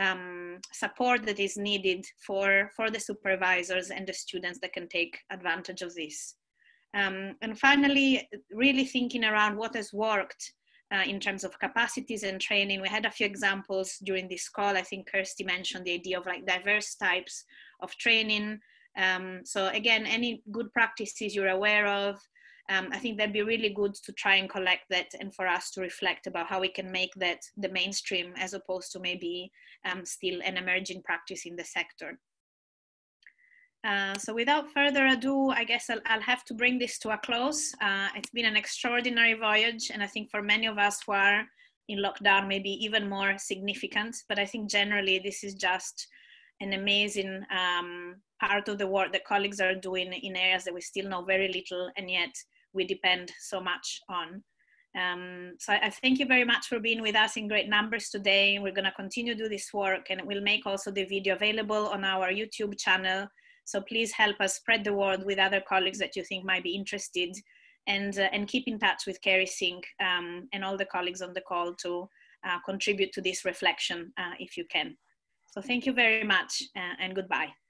support that is needed for the supervisors and the students that can take advantage of this. And finally, really thinking around what has worked in terms of capacities and training. We had a few examples during this call. I think Kirsty mentioned the idea of like diverse types of training. So again, any good practices you're aware of, I think that'd be really good to try and collect that and for us to reflect about how we can make that the mainstream as opposed to maybe still an emerging practice in the sector. So without further ado, I guess I'll have to bring this to a close. It's been an extraordinary voyage, and I think for many of us who are in lockdown, maybe even more significant, but I think generally this is just an amazing part of the work that colleagues are doing in areas that we still know very little, and yet we depend so much on. So I thank you very much for being with us in great numbers today. We're going to continue to do this work, and we'll make also the video available on our YouTube channel. So please help us spread the word with other colleagues that you think might be interested, and keep in touch with Carrie Singh and all the colleagues on the call to contribute to this reflection if you can. So thank you very much and goodbye.